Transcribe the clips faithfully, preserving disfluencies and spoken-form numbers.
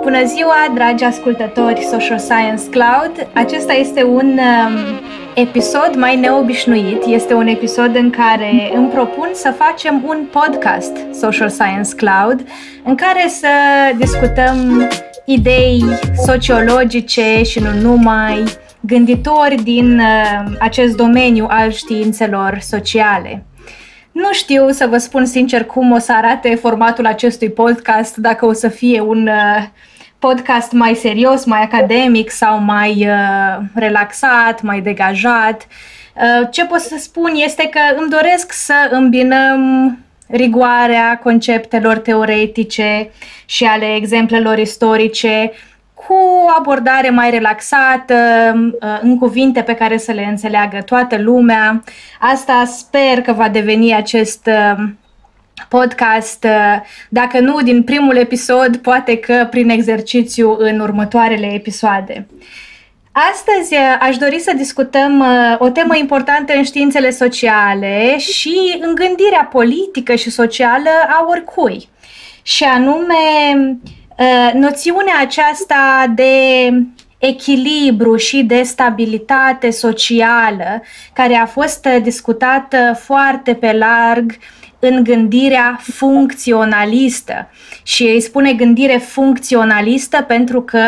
Bună ziua, dragi ascultători Social Science Cloud! Acesta este un um, episod mai neobișnuit. Este un episod în care îmi propun să facem un podcast Social Science Cloud în care să discutăm idei sociologice și nu numai, gânditori din uh, acest domeniu al științelor sociale. Nu știu, să vă spun sincer, cum o să arate formatul acestui podcast, dacă o să fie un uh, podcast mai serios, mai academic sau mai uh, relaxat, mai degajat. Uh, ce pot să spun este că îmi doresc să îmbinăm rigoarea conceptelor teoretice și ale exemplelor istorice cu o abordare mai relaxată, în cuvinte pe care să le înțeleagă toată lumea. Asta sper că va deveni acest podcast, dacă nu din primul episod, poate că prin exercițiu în următoarele episoade. Astăzi aș dori să discutăm o temă importantă în științele sociale și în gândirea politică și socială a oricui, și anume noțiunea aceasta de echilibru și de stabilitate socială, care a fost discutată foarte pe larg în gândirea funcționalistă. Și îi spune gândire funcționalistă pentru că,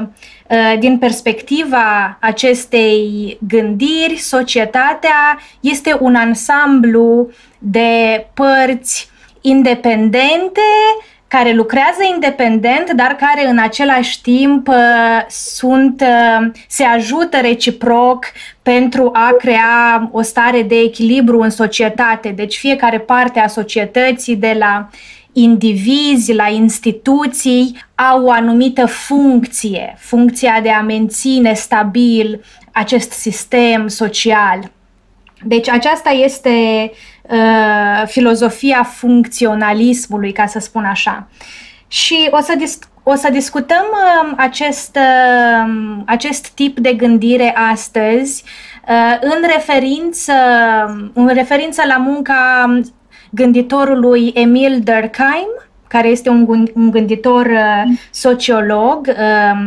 din perspectiva acestei gândiri, societatea este un ansamblu de părți independente, care lucrează independent, dar care în același timp sunt, se ajută reciproc pentru a crea o stare de echilibru în societate. Deci fiecare parte a societății, de la indivizi la instituții, au o anumită funcție, funcția de a menține stabil acest sistem social. Deci aceasta este uh, filozofia funcționalismului, ca să spun așa. Și o să, dis- o să discutăm uh, acest, uh, acest tip de gândire astăzi uh, în, referință, în referință la munca gânditorului Emile Durkheim, care este un, un gânditor uh, sociolog, uh,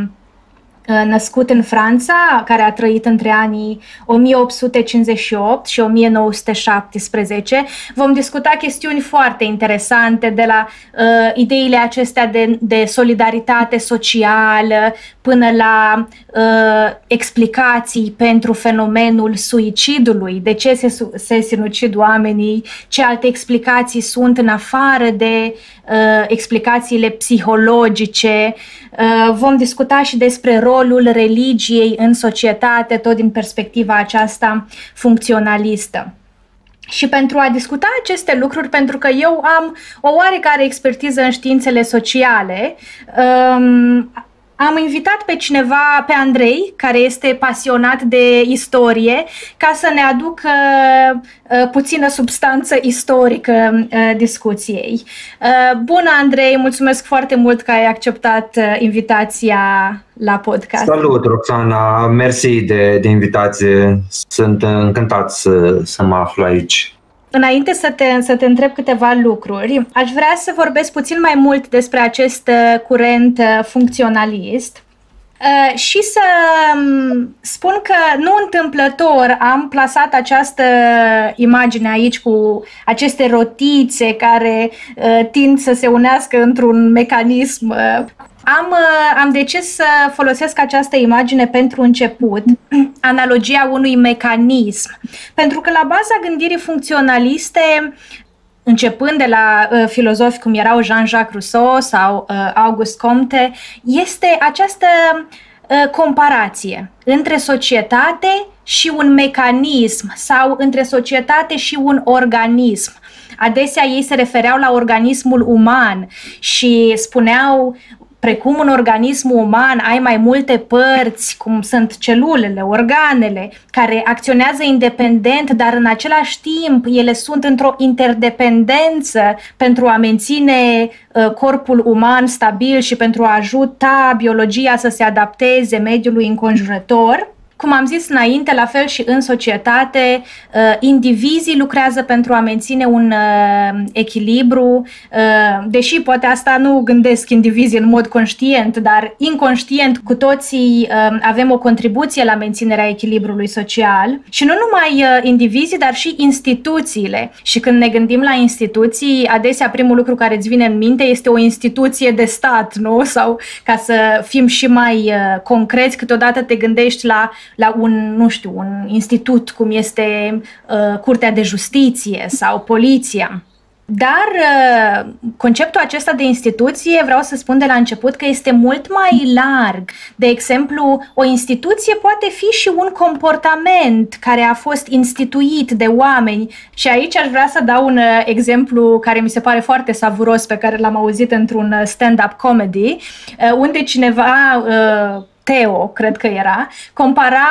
născut în Franța, care a trăit între anii o mie opt sute cincizeci și opt și o mie nouă sute șaptesprezece. Vom discuta chestiuni foarte interesante, de la uh, ideile acestea de, de solidaritate socială până la uh, explicații pentru fenomenul suicidului, de ce se, se sinucid oamenii, ce alte explicații sunt în afară de uh, explicațiile psihologice. Uh, vom discuta și despre rolul religiei în societate, tot din perspectiva aceasta funcționalistă. Și pentru a discuta aceste lucruri, pentru că eu am o oarecare expertiză în științele sociale, um, am invitat pe cineva, pe Andrei, care este pasionat de istorie, ca să ne aducă uh, puțină substanță istorică uh, discuției. Uh, bună, Andrei, mulțumesc foarte mult că ai acceptat uh, invitația la podcast. Salut, Roxana, mersi de, de invitație, sunt încântat să, să mă aflu aici. Înainte să te, să te întreb câteva lucruri, aș vrea să vorbesc puțin mai mult despre acest curent funcționalist și să spun că nu întâmplător am plasat această imagine aici cu aceste rotițe care tind să se unească într-un mecanism. Am, am decis să folosesc această imagine pentru început, analogia unui mecanism, pentru că la baza gândirii funcționaliste, începând de la uh, filozofi cum erau Jean-Jacques Rousseau sau uh, Auguste Comte, este această uh, comparație între societate și un mecanism sau între societate și un organism. Adesea ei se refereau la organismul uman și spuneau: precum în organismul uman ai mai multe părți, cum sunt celulele, organele, care acționează independent, dar în același timp ele sunt într-o interdependență pentru a menține uh, corpul uman stabil și pentru a ajuta biologia să se adapteze mediului înconjurător. Cum am zis înainte, la fel și în societate, indivizii lucrează pentru a menține un echilibru, deși poate asta nu gândesc indivizii în mod conștient, dar inconștient cu toții avem o contribuție la menținerea echilibrului social și nu numai indivizii, dar și instituțiile. Și când ne gândim la instituții, adesea primul lucru care îți vine în minte este o instituție de stat, nu? Sau ca să fim și mai concreți, câteodată te gândești la la un, nu știu, un institut cum este uh, Curtea de Justiție sau Poliția. Dar uh, conceptul acesta de instituție, vreau să spun de la început că este mult mai larg. De exemplu, o instituție poate fi și un comportament care a fost instituit de oameni. Și aici aș vrea să dau un uh, exemplu care mi se pare foarte savuros, pe care l-am auzit într-un stand-up comedy, uh, unde cineva... Uh, Teo, cred că era, compara,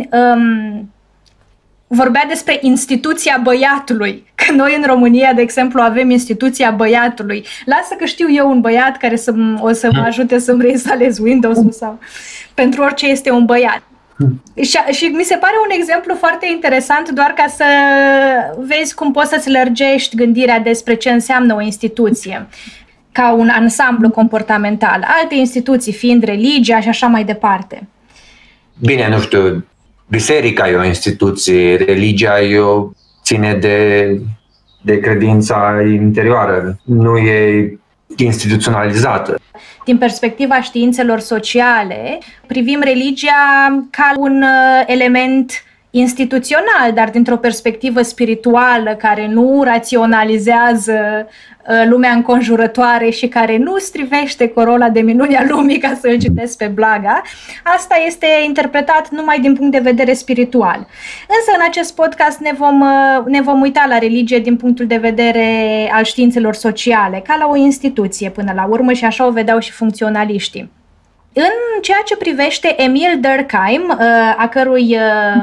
um, vorbea despre instituția băiatului. Că noi în România, de exemplu, avem instituția băiatului. Lasă că știu eu un băiat care să, o să mă ajute să-mi reinstalez Windows-ul sau pentru orice este un băiat. Și, și mi se pare un exemplu foarte interesant doar ca să vezi cum poți să-ți lărgești gândirea despre ce înseamnă o instituție, ca un ansamblu comportamental, alte instituții fiind religia și așa mai departe. Bine, nu știu, biserica e o instituție, religia e o, ține de, de credința interioară, nu e instituționalizată. Din perspectiva științelor sociale, privim religia ca un element instituțional, dar dintr-o perspectivă spirituală care nu raționalizează lumea înconjurătoare și care nu strivește corola de minuni a lumii, ca să îl citesc pe Blaga, asta este interpretat numai din punct de vedere spiritual. Însă în acest podcast ne vom, ne vom uita la religie din punctul de vedere al științelor sociale, ca la o instituție până la urmă, și așa o vedeau și funcționaliștii. În ceea ce privește Emil Durkheim, a cărui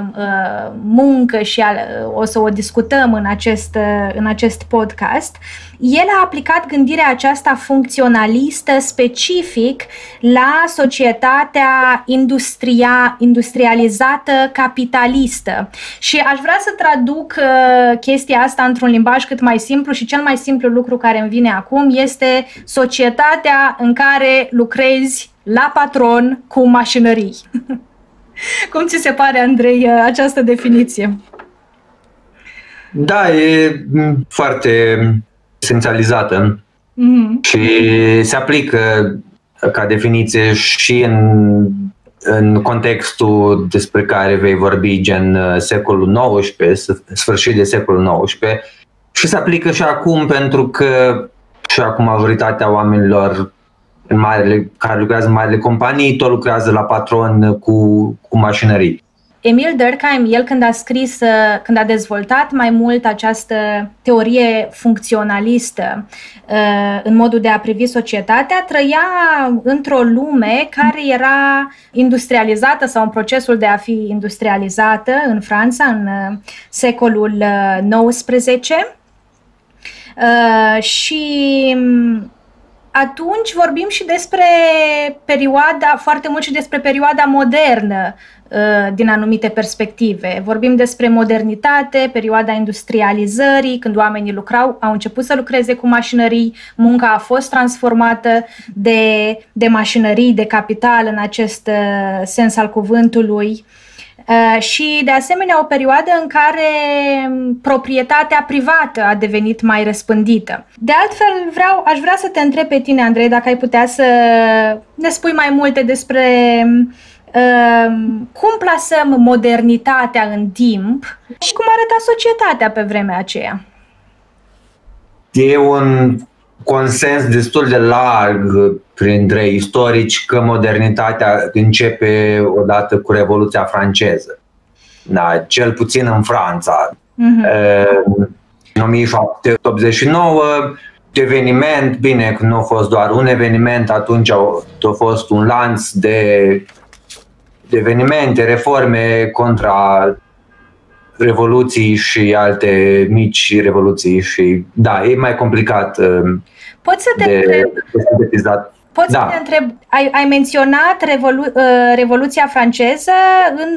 muncă și o să o discutăm în acest, în acest podcast, el a aplicat gândirea aceasta funcționalistă specific la societatea industria, industrializată capitalistă. Și aș vrea să traduc chestia asta într-un limbaj cât mai simplu și cel mai simplu lucru care îmi vine acum este societatea în care lucrezi la patron cu mașinării. Cum ți se pare, Andrei, această definiție? Da, e foarte esențializată mm-hmm. și se aplică ca definiție și în, în contextul despre care vei vorbi, gen secolul nouăsprezece, sfârșit de secolul nouăsprezece, și se aplică și acum pentru că și acum majoritatea oamenilor în marele, care lucrează în marile companii, tot lucrează la patron cu, cu mașinării. Emil Durkheim, el când a scris, când a dezvoltat mai mult această teorie funcționalistă în modul de a privi societatea, trăia într-o lume care era industrializată sau în procesul de a fi industrializată în Franța în secolul nouăsprezece și atunci vorbim și despre perioada, foarte mult și despre perioada modernă din anumite perspective. Vorbim despre modernitate, perioada industrializării, când oamenii lucrau, au început să lucreze cu mașinării, munca a fost transformată de, de mașinării, de capital în acest sens al cuvântului. Uh, și, de asemenea, o perioadă în care proprietatea privată a devenit mai răspândită. De altfel, vreau, aș vrea să te întreb pe tine, Andrei, dacă ai putea să ne spui mai multe despre uh, cum plasăm modernitatea în timp și cum arăta societatea pe vremea aceea. E un consens destul de larg printre istorici că modernitatea începe odată cu Revoluția franceză. Da, cel puțin în Franța. Uh-huh. În o mie șapte sute optzeci și nouă, eveniment, bine, nu a fost doar un eveniment, atunci a fost un lanț de, de evenimente, reforme contra revoluții și alte mici revoluții și da, e mai complicat. Poți să te de, întreb, de Poți da. să te întreb, ai, ai menționat Revolu, uh, Revoluția franceză în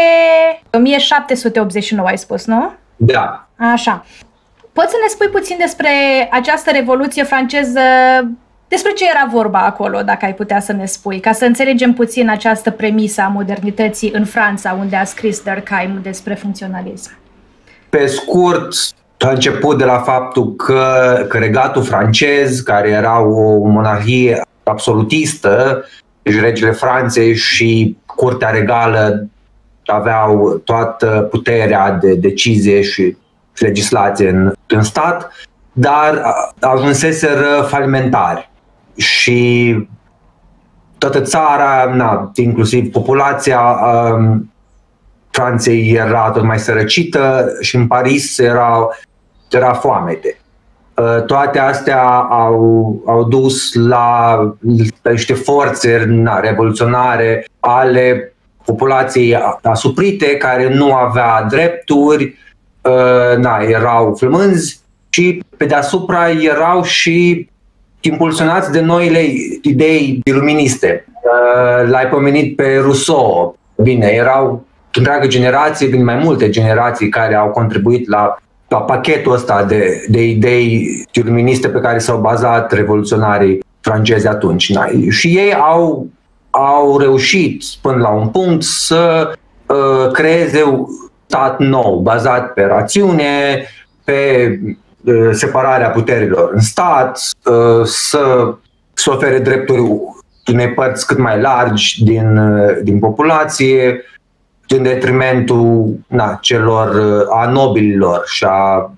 o mie șapte sute optzeci și nouă, ai spus, nu? Da. Așa. Poți să ne spui puțin despre această Revoluție franceză, despre ce era vorba acolo, dacă ai putea să ne spui, ca să înțelegem puțin această premisă a modernității în Franța, unde a scris Durkheim despre funcționalism? Pe scurt, a început de la faptul că, că regatul francez, care era o monarhie absolutistă, deci regele Franței și curtea regală aveau toată puterea de decizie și legislație în, în stat, dar ajunseseră falimentari și toată țara, na, inclusiv populația um, Franței era tot mai sărăcită și în Paris era, era foamete. Uh, toate astea au, au dus la, la niște forțe na, revoluționare ale populației asuprite, care nu avea drepturi, uh, na, erau flămânzi și pe deasupra erau și impulsionați de noile idei iluministe. Uh, l-ai pomenit pe Rousseau. Bine, erau întreagă generație, bine, mai multe generații care au contribuit la, la pachetul ăsta de, de idei iluministe pe care s-au bazat revoluționarii francezi atunci. Na, și ei au, au reușit până la un punct să uh, creeze un stat nou, bazat pe rațiune, pe uh, separarea puterilor în stat, uh, să, să ofere drepturi unei părți cât mai largi din, uh, din populație, în detrimentul na, celor a nobililor și a,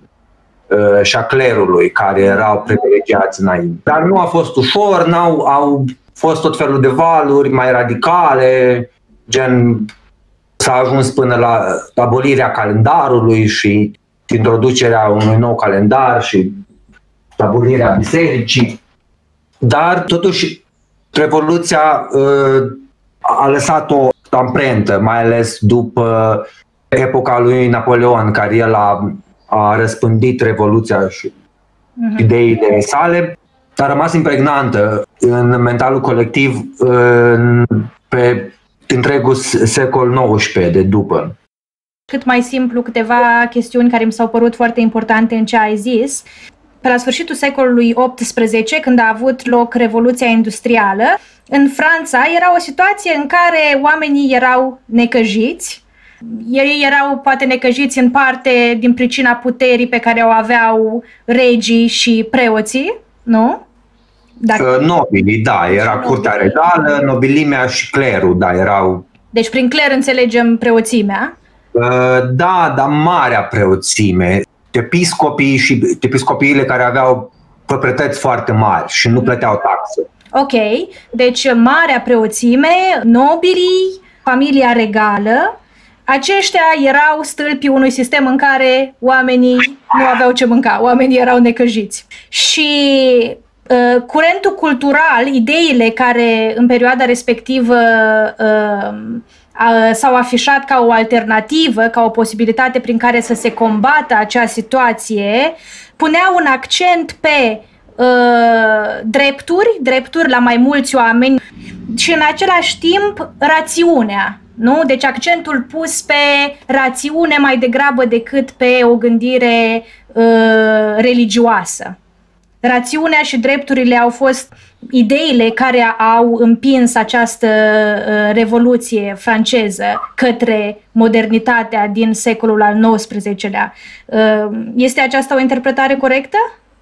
și a clerului care erau privilegiați înainte. Dar nu a fost ușor, n-au, au fost tot felul de valuri mai radicale, gen s-a ajuns până la abolirea calendarului și introducerea unui nou calendar și abolirea bisericii. Dar totuși Revoluția uh, a lăsat o amprentă, mai ales după epoca lui Napoleon, care el a, a răspândit Revoluția și uh-huh. ideile sale, a rămas impregnantă în mentalul colectiv în, pe întregul secol nouăsprezece de după. Cât mai simplu, câteva chestiuni care mi s-au părut foarte importante în ce ai zis. Pe la sfârșitul secolului optsprezece, când a avut loc Revoluția Industrială, în Franța era o situație în care oamenii erau necăjiți. Ei erau poate necăjiți în parte din pricina puterii pe care o aveau regii și preoții, nu? Dacă... Nobilii, da, era curtea regală, nobilimea și clerul, da, erau... Deci prin cler înțelegem preoțimea? Da, dar marea preoțime. Episcopii și episcopiile care aveau proprietăți foarte mari și nu plăteau taxe. Ok, deci marea preoțime, nobilii, familia regală, aceștia erau stâlpii unui sistem în care oamenii nu aveau ce mânca, oamenii erau necăjiți. Și uh, curentul cultural, ideile care în perioada respectivă uh, uh, s-au afișat ca o alternativă, ca o posibilitate prin care să se combată acea situație, puneau un accent pe Uh, drepturi, drepturi la mai mulți oameni și în același timp rațiunea, nu? Deci accentul pus pe rațiune mai degrabă decât pe o gândire uh, religioasă. Rațiunea și drepturile au fost ideile care au împins această uh, revoluție franceză către modernitatea din secolul al nouăsprezecelea. Uh, este aceasta o interpretare corectă?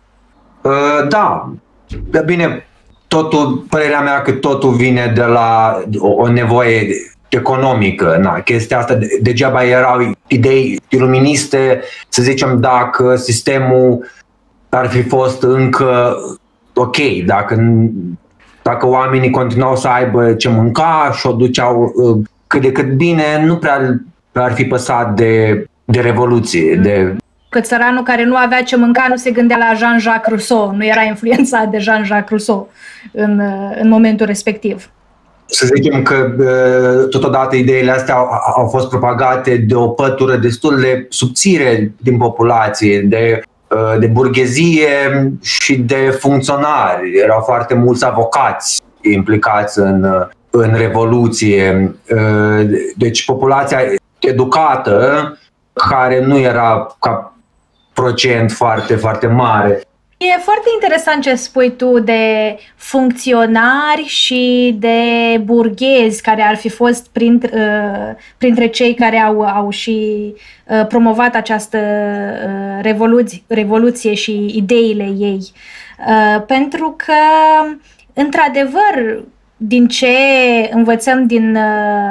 Uh, da, bine, totul, părerea mea că totul vine de la o, o nevoie economică. Na, chestia asta, degeaba erau idei iluministe, să zicem, dacă sistemul ar fi fost încă ok, dacă, dacă oamenii continuau să aibă ce mânca și o duceau uh, cât de cât bine, nu prea ar fi păsat de, de revoluție, de... Că țăranul care nu avea ce mânca nu se gândea la Jean-Jacques Rousseau, nu era influențat de Jean-Jacques Rousseau în, în momentul respectiv. Să zicem că totodată ideile astea au, au fost propagate de o pătură destul de subțire din populație, de de burghezie și de funcționari. Erau foarte mulți avocați implicați în, în Revoluție. Deci populația educată, care nu era ca procent foarte, foarte mare. E foarte interesant ce spui tu de funcționari și de burghezi care ar fi fost printre, printre cei care au, au și promovat această revoluție, revoluție și ideile ei. Pentru că, într-adevăr, din ce învățăm din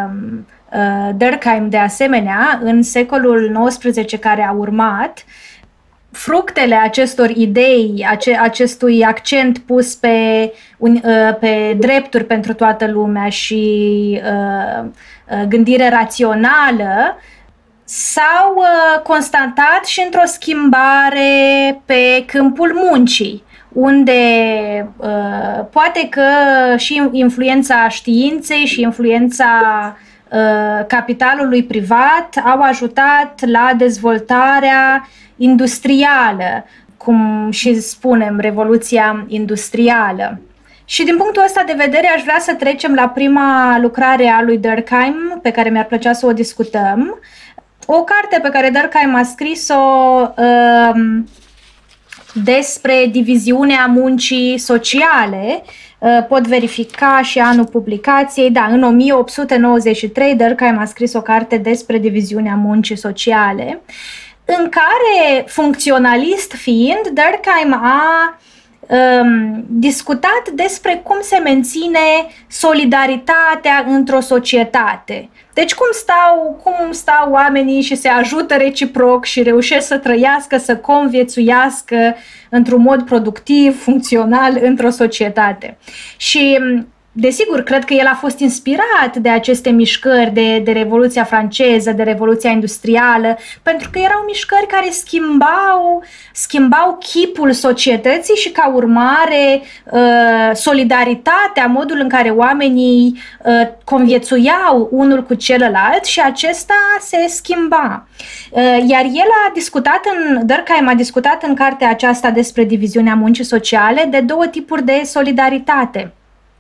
Durkheim de asemenea, în secolul nouăsprezece care a urmat, fructele acestor idei, ace, acestui accent pus pe, un, pe drepturi pentru toată lumea și uh, gândire rațională, s-au uh, constatat și într-o schimbare pe câmpul muncii, unde uh, poate că și influența științei și influența uh, capitalului privat au ajutat la dezvoltarea industrială, cum și spunem, revoluția industrială. Și din punctul ăsta de vedere aș vrea să trecem la prima lucrare a lui Durkheim, pe care mi-ar plăcea să o discutăm. O carte pe care Durkheim a scris-o um, despre diviziunea muncii sociale. Uh, pot verifica și anul publicației. Da, în o mie opt sute nouăzeci și trei Durkheim a scris o carte despre diviziunea muncii sociale, în care, funcționalist fiind, Durkheim a um, discutat despre cum se menține solidaritatea într-o societate. Deci cum stau, cum stau oamenii și se ajută reciproc și reușesc să trăiască, să conviețuiască într-un mod productiv, funcțional într-o societate. Și desigur, cred că el a fost inspirat de aceste mișcări de, de Revoluția franceză, de Revoluția industrială, pentru că erau mișcări care schimbau, schimbau chipul societății și, ca urmare, solidaritatea, modul în care oamenii conviețuiau unul cu celălalt, și acesta se schimba. Iar el a discutat, în, Durkheim a discutat în cartea aceasta despre diviziunea muncii sociale de două tipuri de solidaritate.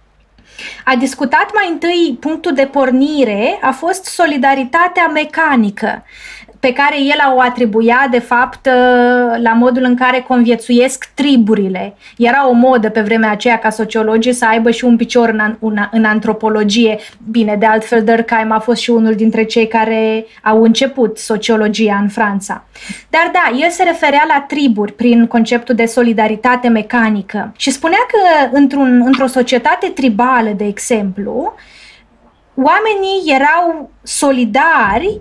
A discutat mai întâi, punctul de pornire a fost solidaritatea mecanică, pe care el o atribuia, de fapt, la modul în care conviețuiesc triburile. Era o modă pe vremea aceea ca sociologii să aibă și un picior în, în, în antropologie. Bine, de altfel, Durkheim a fost și unul dintre cei care au început sociologia în Franța. Dar da, el se referea la triburi prin conceptul de solidaritate mecanică și spunea că într-un, într-o societate tribală, de exemplu, oamenii erau solidari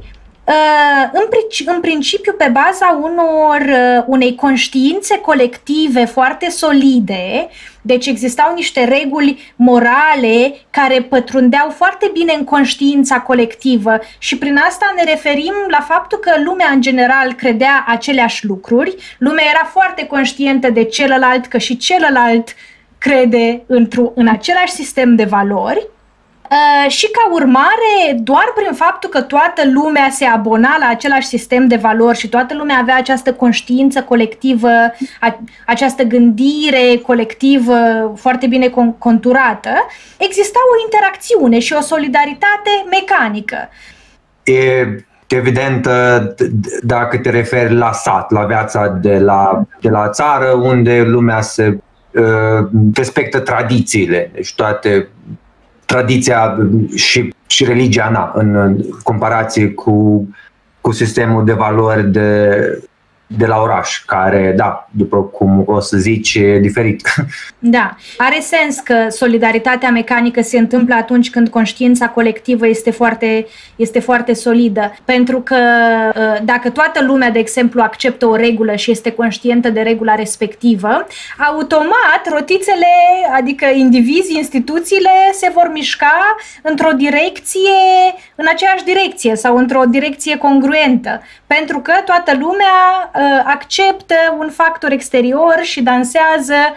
în principiu pe baza unor, unei conștiințe colective foarte solide. Deci existau niște reguli morale care pătrundeau foarte bine în conștiința colectivă și prin asta ne referim la faptul că lumea în general credea aceleași lucruri, lumea era foarte conștientă de celălalt, că și celălalt crede într-un, în același sistem de valori. Uh, și ca urmare, doar prin faptul că toată lumea se abona la același sistem de valori și toată lumea avea această conștiință colectivă, a, această gândire colectivă foarte bine con- conturată, exista o interacțiune și o solidaritate mecanică. E evident, dacă te referi la sat, la viața de la, de la țară, unde lumea se uh, respectă tradițiile, deci toate tradiția și, și religia, na, în comparație cu, cu sistemul de valori de, de la oraș, care, da, după cum o să zici, e diferit. Da, are sens că solidaritatea mecanică se întâmplă atunci când conștiința colectivă este foarte, este foarte solidă, pentru că dacă toată lumea, de exemplu, acceptă o regulă și este conștientă de regula respectivă, automat rotițele, adică indivizii, instituțiile se vor mișca într-o direcție, în aceeași direcție sau într-o direcție congruentă, pentru că toată lumea acceptă un factor exterior și dansează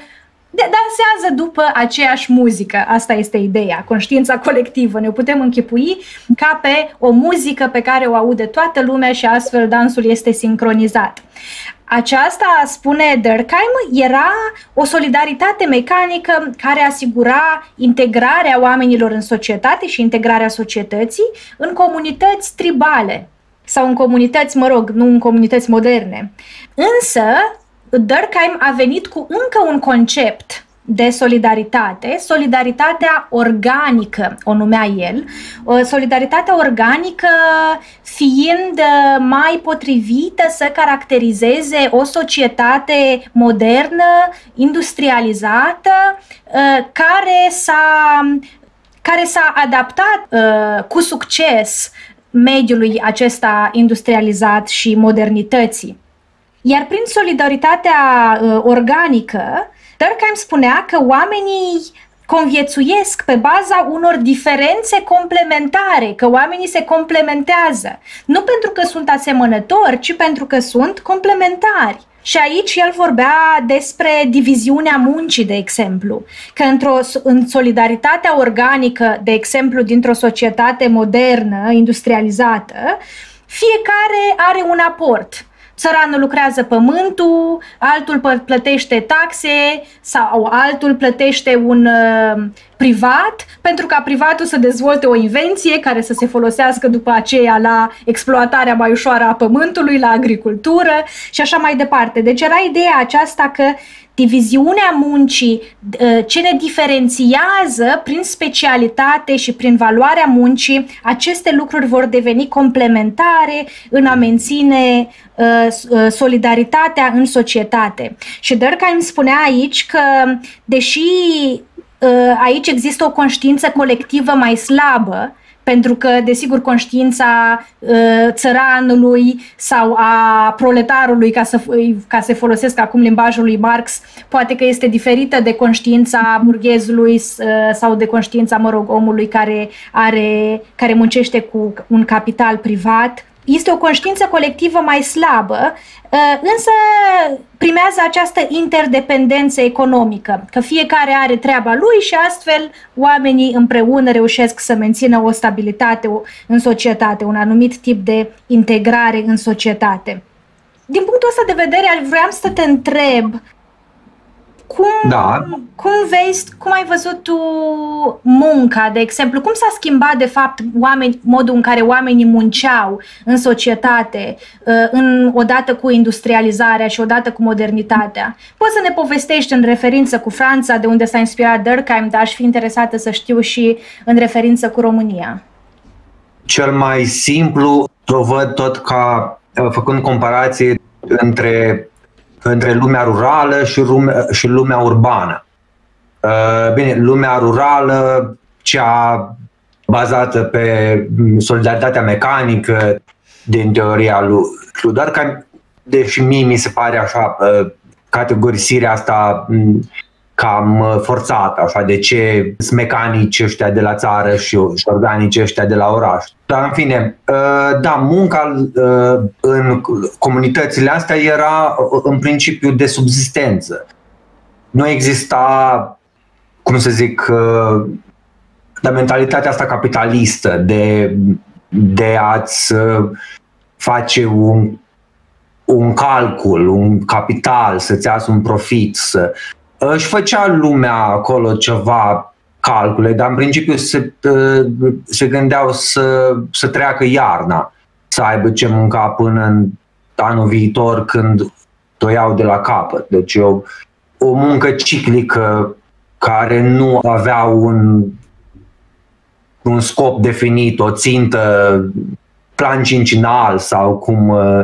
dansează după aceeași muzică. Asta este ideea, conștiința colectivă. Ne putem închipui ca pe o muzică pe care o aude toată lumea și astfel dansul este sincronizat. Aceasta, spune Durkheim, era o solidaritate mecanică care asigura integrarea oamenilor în societate și integrarea societății în comunități tribale sau în comunități, mă rog, nu în comunități moderne. Însă, Durkheim a venit cu încă un concept de solidaritate, solidaritatea organică, o numea el, solidaritatea organică fiind mai potrivită să caracterizeze o societate modernă, industrializată, care s-a, care s-a adaptat cu succes mediului acesta industrializat și modernității. Iar prin solidaritatea uh, organică, Durkheim spunea că oamenii conviețuiesc pe baza unor diferențe complementare, că oamenii se complementează. Nu pentru că sunt asemănători, ci pentru că sunt complementari. Și aici el vorbea despre diviziunea muncii, de exemplu, că într-o, în solidaritatea organică, de exemplu, dintr-o societate modernă, industrializată, fiecare are un aport. Țăranul lucrează pământul, altul plătește taxe sau altul plătește un uh, privat, pentru ca privatul să dezvolte o invenție care să se folosească după aceea la exploatarea mai ușoară a pământului, la agricultură și așa mai departe. Deci era ideea aceasta că diviziunea muncii, ce ne diferențiază prin specialitate și prin valoarea muncii, aceste lucruri vor deveni complementare în a menține solidaritatea în societate. Și Durkheim spunea aici că, deși aici există o conștiință colectivă mai slabă, pentru că, desigur, conștiința uh, țăranului sau a proletarului, ca să, ca să folosesc acum limbajul lui Marx, poate că este diferită de conștiința burghezului uh, sau de conștiința, mă rog, omului care, are, care muncește cu un capital privat. Este o conștiință colectivă mai slabă, însă primează această interdependență economică, că fiecare are treaba lui și astfel oamenii împreună reușesc să mențină o stabilitate în societate, un anumit tip de integrare în societate. Din punctul ăsta de vedere, vreau să te întreb, Cum, da. cum vezi, cum ai văzut tu munca, de exemplu? Cum s-a schimbat, de fapt, oameni, modul în care oamenii munceau în societate, în, odată cu industrializarea și odată cu modernitatea? Poți să ne povestești în referință cu Franța, de unde s-a inspirat Durkheim, dar aș fi interesată să știu și în referință cu România. Cel mai simplu o văd tot ca făcând comparație între între lumea rurală și lumea, și lumea urbană. Bine, lumea rurală, cea bazată pe solidaritatea mecanică din teoria lui Durkheim, deși mie mi se pare așa categorisirea asta cam forțată, așa, de ce sunt mecanici ăștia de la țară și, și organici ăștia de la oraș. Dar în fine, da, munca în comunitățile astea era în principiu de subzistență. Nu exista, cum să zic, de mentalitatea asta capitalistă de, de a-ți face un, un calcul, un capital, să-ți iați un profit, să își făcea lumea acolo ceva calcule, dar în principiu se, se gândeau să, să treacă iarna, să aibă ce mânca până în anul viitor când o iau de la capăt. Deci o, o muncă ciclică care nu avea un, un scop definit, o țintă, plan cincinal sau cum uh,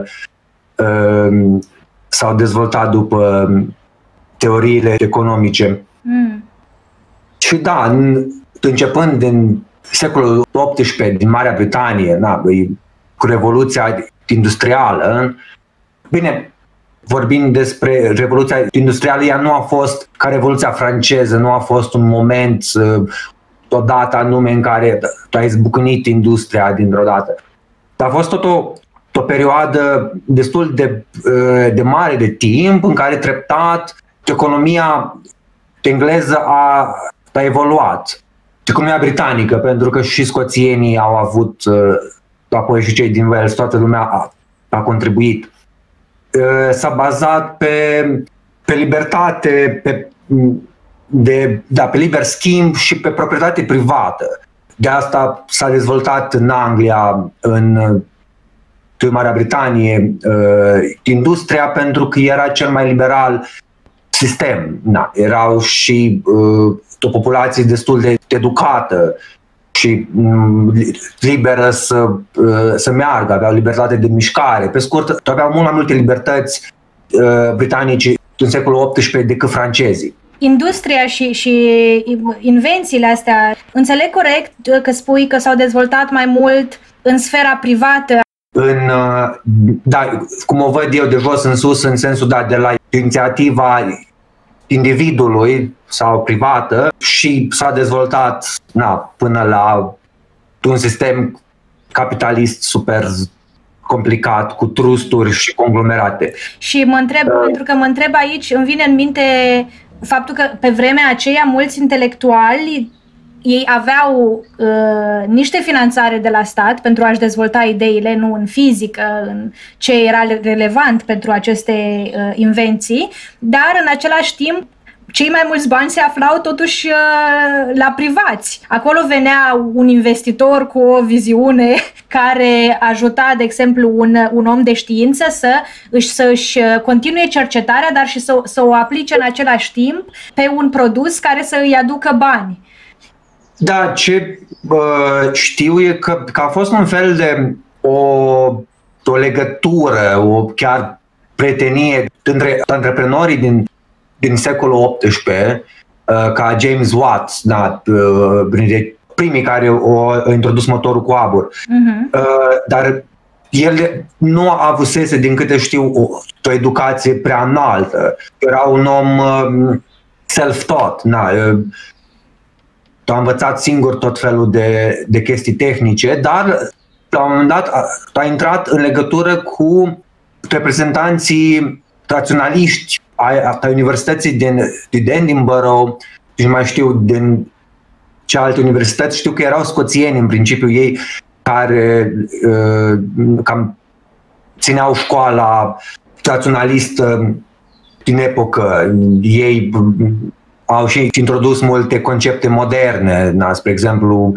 uh, s-au dezvoltat după teoriile economice. Mm. Și da, începând din secolul optsprezece din Marea Britanie, na, cu Revoluția Industrială, bine, vorbind despre Revoluția Industrială, ea nu a fost ca Revoluția franceză, nu a fost un moment odată anume în care tu ai zbucnit industria dintr-o dată. Dar a fost tot o, o perioadă destul de, de mare de timp în care treptat economia engleză a, a evoluat. Economia britanică, pentru că și scoțienii au avut, apoi și cei din Wales, toată lumea a, a contribuit. S-a bazat pe, pe libertate, pe, de, da, pe liber schimb și pe proprietate privată. De asta s-a dezvoltat în Anglia, în, în Marea Britanie, industria, pentru că era cel mai liberal sistem. Na, erau și o populație destul de educată și liberă să, să meargă, aveau libertate de mișcare. Pe scurt, aveau mult mai multe libertăți britanici în secolul optsprezece decât francezii. Industria și, și invențiile astea, înțeleg corect că spui că s-au dezvoltat mai mult în sfera privată? În, da, cum o văd eu de jos în sus, în sensul da, de la inițiativa individului sau privată și s-a dezvoltat na, până la un sistem capitalist super complicat, cu trusturi și conglomerate. Și mă întreb, uh, pentru că mă întreb aici, îmi vine în minte faptul că pe vremea aceea mulți intelectuali ei aveau uh, niște finanțare de la stat pentru a-și dezvolta ideile, nu în fizică, în ce era relevant pentru aceste uh, invenții, dar în același timp cei mai mulți bani se aflau totuși uh, la privați. Acolo venea un investitor cu o viziune care ajuta, de exemplu, un, un om de știință să își, să își continue cercetarea, dar și să, să o aplice în același timp pe un produs care să îi aducă bani. Da, ce uh, știu e că, că a fost un fel de o, o legătură, o chiar prietenie între antreprenorii din, din secolul optsprezece, uh, ca James Watt, da, uh, primii care au introdus motorul cu abur. Uh-huh. Uh, dar el nu avusese, din câte știu, o, o educație prea înaltă. Era un om uh, self-taught, na, uh, a învățat singur tot felul de, de chestii tehnice, dar la un moment dat a, a intrat în legătură cu reprezentanții raționaliști ai, ai universității din, din Edinburgh și mai știu din ce alte universități. Știu că erau scoțieni în principiu ei care uh, cam țineau școala raționalistă din epocă. Ei au și introdus multe concepte moderne, na, spre exemplu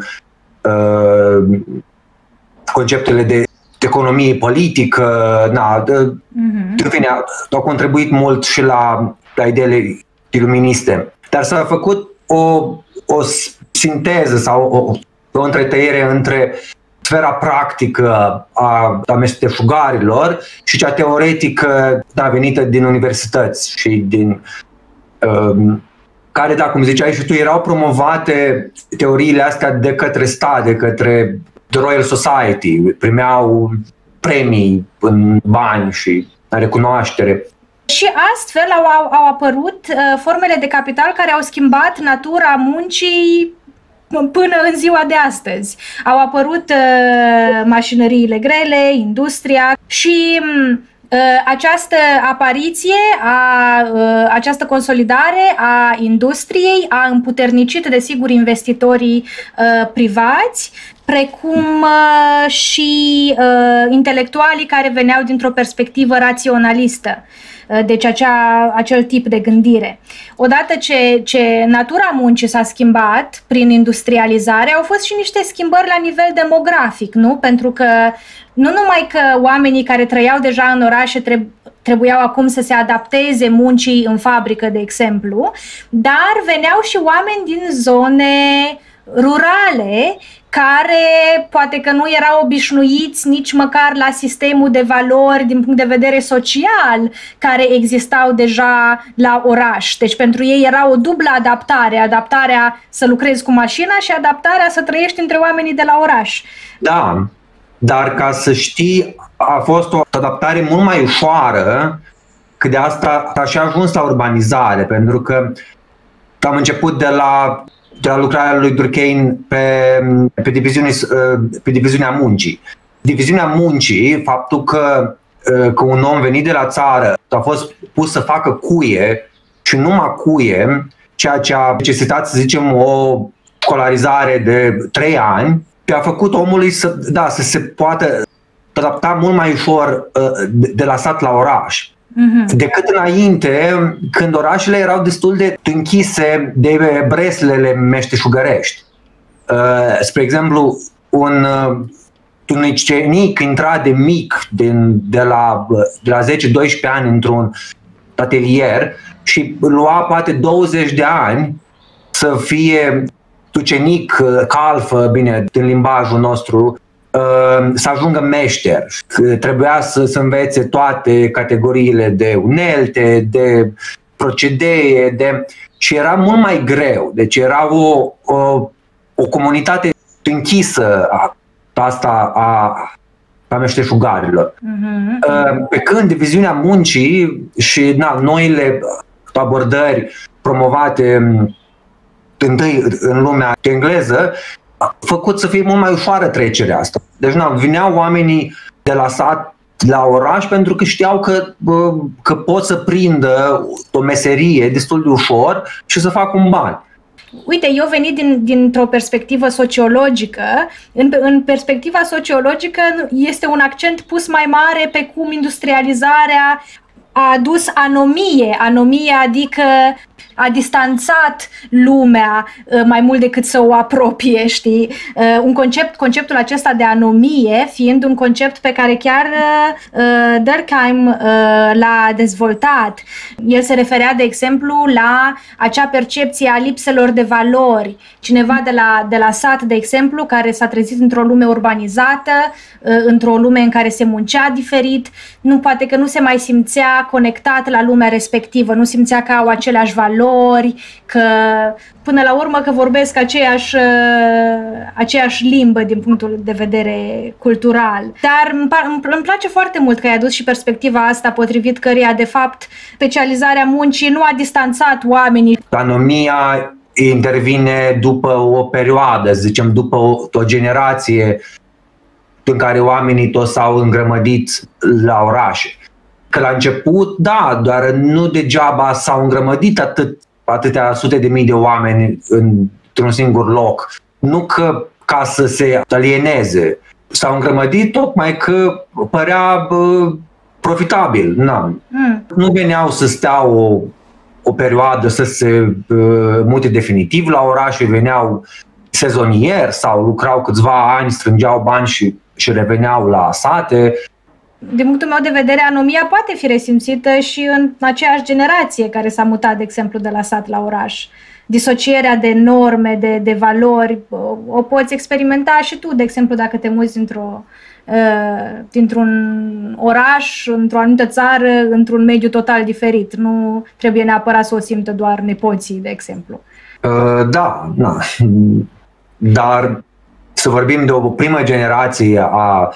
uh, conceptele de economie politică, na, de, uh-huh. în fine, au contribuit mult și la, la ideile iluministe. Dar s-a făcut o, o sinteză sau o, o întretăiere între sfera practică a, a meșteșugarilor și cea teoretică, da, venită din universități și din uh, care, da, cum ziceai și tu, erau promovate teoriile astea de către stat, de către The Royal Society, primeau premii în bani și recunoaștere. Și astfel au, au, au apărut uh, formele de capital care au schimbat natura muncii până în ziua de astăzi. Au apărut uh, mașinăriile grele, industria și această apariție, a, această consolidare a industriei a împuternicit, desigur, investitorii uh, privați, precum uh, și uh, intelectualii care veneau dintr-o perspectivă raționalistă. Deci acea, acel tip de gândire. Odată ce, ce natura muncii s-a schimbat prin industrializare, au fost și niște schimbări la nivel demografic, nu? Pentru că nu numai că oamenii care trăiau deja în orașe treb- trebuiau acum să se adapteze muncii în fabrică, de exemplu, dar veneau și oameni din zone rurale care poate că nu erau obișnuiți nici măcar la sistemul de valori din punct de vedere social care existau deja la oraș. Deci pentru ei era o dublă adaptare, adaptarea să lucrezi cu mașina și adaptarea să trăiești între oamenii de la oraș. Da, dar ca să știi, a fost o adaptare mult mai ușoară, că de asta a și ajuns la urbanizare, pentru că am început de la de la lucrarea lui Durkheim pe, pe, diviziune, pe diviziunea muncii. Diviziunea muncii, faptul că, că un om venit de la țară a fost pus să facă cuie și numai cuie, ceea ce a necesitat, să zicem, o școlarizare de trei ani, și a făcut omului să, da, să se poată adapta mult mai ușor de la sat la oraș. Mm-hmm. Decât înainte, când orașele erau destul de închise de breslele meșteșugărești. Spre exemplu, un un ucenic intra de mic, din, de la, de la zece doisprezece ani într-un atelier și lua poate douăzeci de ani să fie ucenic calfă, bine, din limbajul nostru, să ajungă meșter. Trebuia să, să învețe toate categoriile de unelte, de procedee, de... și era mult mai greu. Deci era o, o, o comunitate închisă asta a, a meșteșugarilor. Uh-huh. Pe când diviziunea muncii și na, noile abordări promovate întâi în lumea engleză a făcut să fie mult mai ușoară trecerea asta. Deci na, vineau oamenii de la sat la oraș pentru că știau că, că pot să prindă o meserie destul de ușor și să facă un ban. Uite, eu venit din, dintr-o perspectivă sociologică. În, în perspectiva sociologică este un accent pus mai mare pe cum industrializarea a adus anomie, anomie adică a distanțat lumea mai mult decât să o apropie, știi? Un concept, conceptul acesta de anomie fiind un concept pe care chiar uh, Durkheim uh, l-a dezvoltat. El se referea, de exemplu, la acea percepție a lipselor de valori. Cineva de la, de la sat, de exemplu, care s-a trezit într-o lume urbanizată, uh, într-o lume în care se muncea diferit, nu, poate că nu se mai simțea conectat la lumea respectivă, nu simțea că au aceleași valori, că până la urmă că vorbesc aceeași, aceeași limbă din punctul de vedere cultural. Dar îmi place foarte mult că ai adus și perspectiva asta potrivit căreia, de fapt, specializarea muncii nu a distanțat oamenii. Anomia intervine după o perioadă, zicem, după o, o generație în care oamenii toți s-au îngrămădit la orașe. Că la început, da, doar nu degeaba s-au îngrămădit atât, atâtea sute de mii de oameni într-un singur loc. Nu că ca să se alieneze. S-au îngrămădit tocmai că părea bă, profitabil. Na. Mm. Nu veneau să stea o, o perioadă să se bă, mute definitiv la orașe, veneau sezonier sau lucrau câțiva ani, strângeau bani și, și reveneau la sate. Din punctul meu de vedere, anomia poate fi resimțită și în aceeași generație care s-a mutat, de exemplu, de la sat la oraș. Disocierea de norme, de, de valori, o poți experimenta și tu, de exemplu, dacă te muți dintr-o, uh, dintr-un oraș, într-o anumită țară, într-un mediu total diferit. Nu trebuie neapărat să o simtă doar nepoții, de exemplu. Uh, da, da. Dar să vorbim de o primă generație a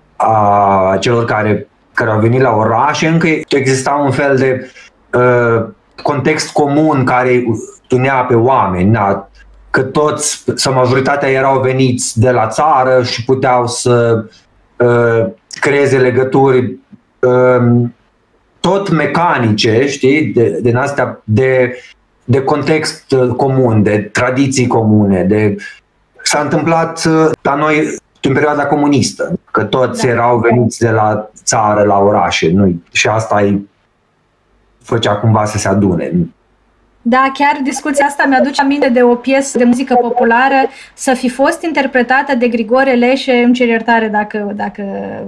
a celor care, care au venit la orașe, încă exista un fel de uh, context comun care unea pe oameni, da? Că toți sau majoritatea erau veniți de la țară și puteau să uh, creeze legături uh, tot mecanice, știi, de, de, astea, de, de context comun, de tradiții comune. De... S-a întâmplat uh, la noi în perioada comunistă, că toți da, erau veniți de la țară la orașe, nu? Și asta îi făcea cumva să se adune. Da, chiar discuția asta mi-aduce aminte de o piesă de muzică populară, Să fi fost interpretată de Grigore Leșe, îmi cer iertare dacă, dacă,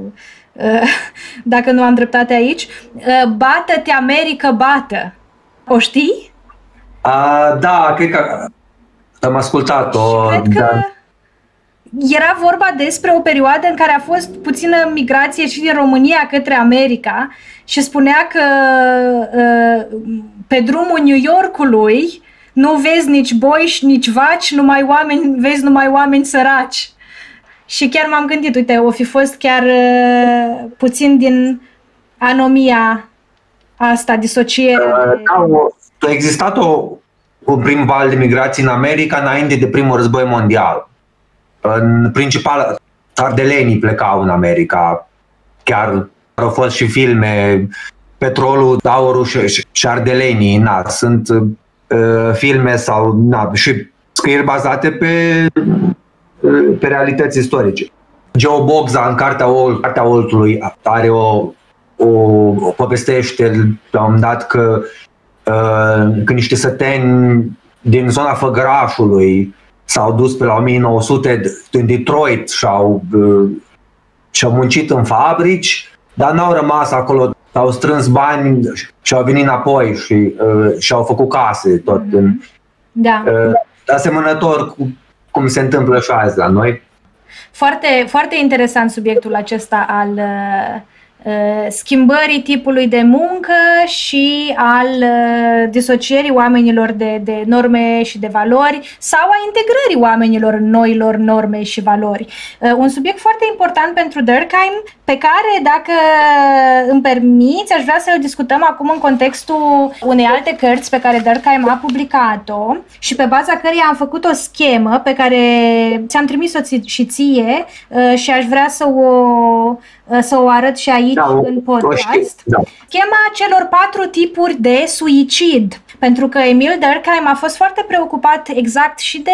dacă nu am dreptate aici. Bată-te, America, bată! O știi? A, da, cred că am ascultat-o. Cred că... Dar... Era vorba despre o perioadă în care a fost puțină migrație și din România către America și spunea că pe drumul New Yorkului nu vezi nici boiși, nici vaci, numai oameni, vezi numai oameni săraci. Și chiar m-am gândit, uite, o fi fost chiar puțin din anomia asta, disociere. Da, a existat o, un prim val de migrație în America înainte de primul război mondial. În principal, ardelenii plecau în America, chiar au fost și filme, Petrolul, Aurul și, și ardelenii, na, sunt uh, filme sau na, și scrieri bazate pe, uh, pe realități istorice. Joe Bobza în Cartea, Olt, Cartea Oltului are o, o, o povestește la un moment dat că, uh, că niște săteni din zona Făgărașului s-au dus pe la o mie nouă sute în Detroit și au, uh, și-au muncit în fabrici, dar n-au rămas acolo, au strâns bani și au venit înapoi și uh, și-au făcut case tot. Mm-hmm. în, da. uh, asemănător cu cum se întâmplă și azi la noi. Foarte, foarte interesant subiectul acesta al uh, schimbării tipului de muncă și al uh, disocierii oamenilor de, de norme și de valori sau a integrării oamenilor în noilor norme și valori. Uh, un subiect foarte important pentru Durkheim, pe care, dacă îmi permiți, aș vrea să-l discutăm acum în contextul unei alte cărți pe care Durkheim a publicat-o și pe baza căreia am făcut o schemă pe care ți-am trimis-o și ție uh, și aș vrea să o, să o arăt și aici. Da, în podcast, da. Schema celor patru tipuri de suicid, pentru că Emil Durkheim a fost foarte preocupat exact și de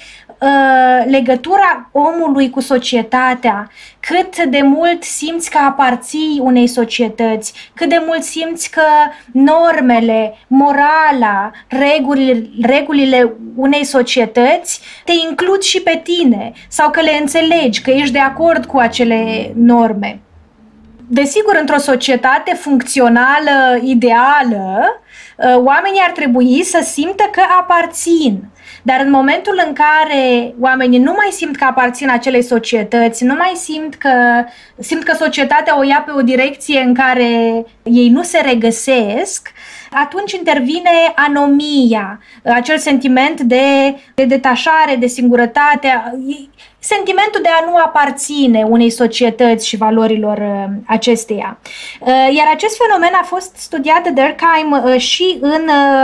uh, legătura omului cu societatea, cât de mult simți că aparții unei societăți, cât de mult simți că normele, morala, regulile, regulile unei societăți te includ și pe tine sau că le înțelegi, că ești de acord cu acele norme. Desigur, într-o societate funcțională, ideală, oamenii ar trebui să simtă că aparțin. Dar în momentul în care oamenii nu mai simt că aparțin acelei societăți, nu mai simt că, simt că societatea o ia pe o direcție în care ei nu se regăsesc, atunci intervine anomia, acel sentiment de, de detașare, de singurătate, sentimentul de a nu aparține unei societăți și valorilor acesteia. Iar acest fenomen a fost studiat de Durkheim și în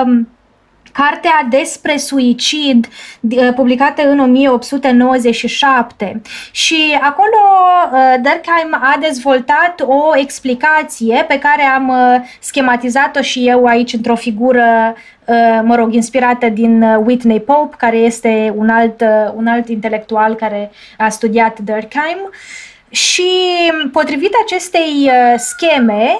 cartea despre suicid, publicată în o mie opt sute nouăzeci și șapte. Și acolo Durkheim a dezvoltat o explicație pe care am schematizat-o și eu aici într-o figură, mă rog, inspirată din Whitney Pope, care este un alt, un alt intelectual care a studiat Durkheim. Și potrivit acestei scheme,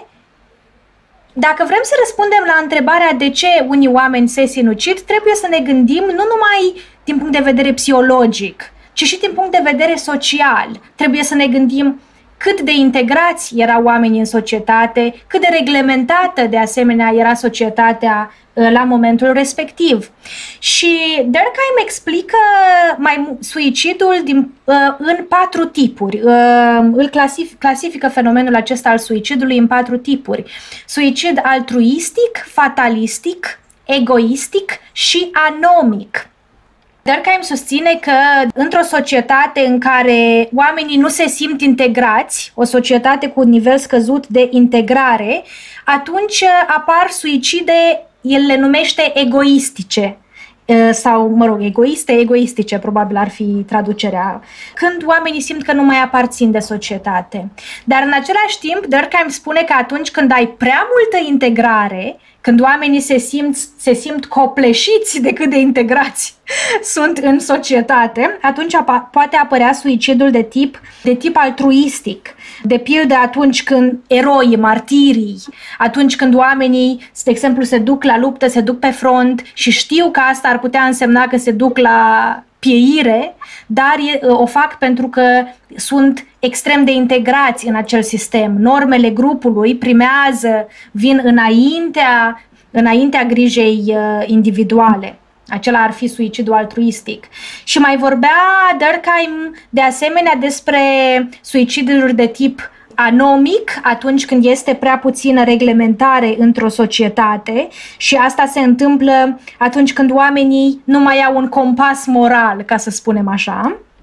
dacă vrem să răspundem la întrebarea de ce unii oameni se sinucid, trebuie să ne gândim nu numai din punct de vedere psihologic, ci și din punct de vedere social. Trebuie să ne gândim cât de integrați erau oamenii în societate, cât de reglementată de asemenea era societatea la momentul respectiv. Și Durkheim explică mai suicidul din, în patru tipuri. Îl clasific, clasifică fenomenul acesta al suicidului în patru tipuri. Suicid altruistic, fatalistic, egoistic și anomic. Durkheim susține că într-o societate în care oamenii nu se simt integrați, o societate cu un nivel scăzut de integrare, atunci apar suicide, el le numește egoistice. Sau, mă rog, egoiste, egoistice, probabil ar fi traducerea, când oamenii simt că nu mai aparțin de societate. Dar în același timp, Durkheim spune că atunci când ai prea multă integrare, când oamenii se simt, se simt copleșiți de cât de integrați sunt în societate, atunci apa, poate apărea suicidul de tip, de tip altruistic. De pildă atunci când eroii, martirii, atunci când oamenii, de exemplu, se duc la luptă, se duc pe front și știu că asta ar putea însemna că se duc la pieire, dar o fac pentru că sunt extrem de integrați în acel sistem. Normele grupului primează, vin înaintea, înaintea grijei individuale. Acela ar fi suicidul altruistic. Și mai vorbea Durkheim de asemenea despre suiciduri de tip anomic, atunci când este prea puțină reglementare într-o societate, și asta se întâmplă atunci când oamenii nu mai au un compas moral, ca să spunem așa.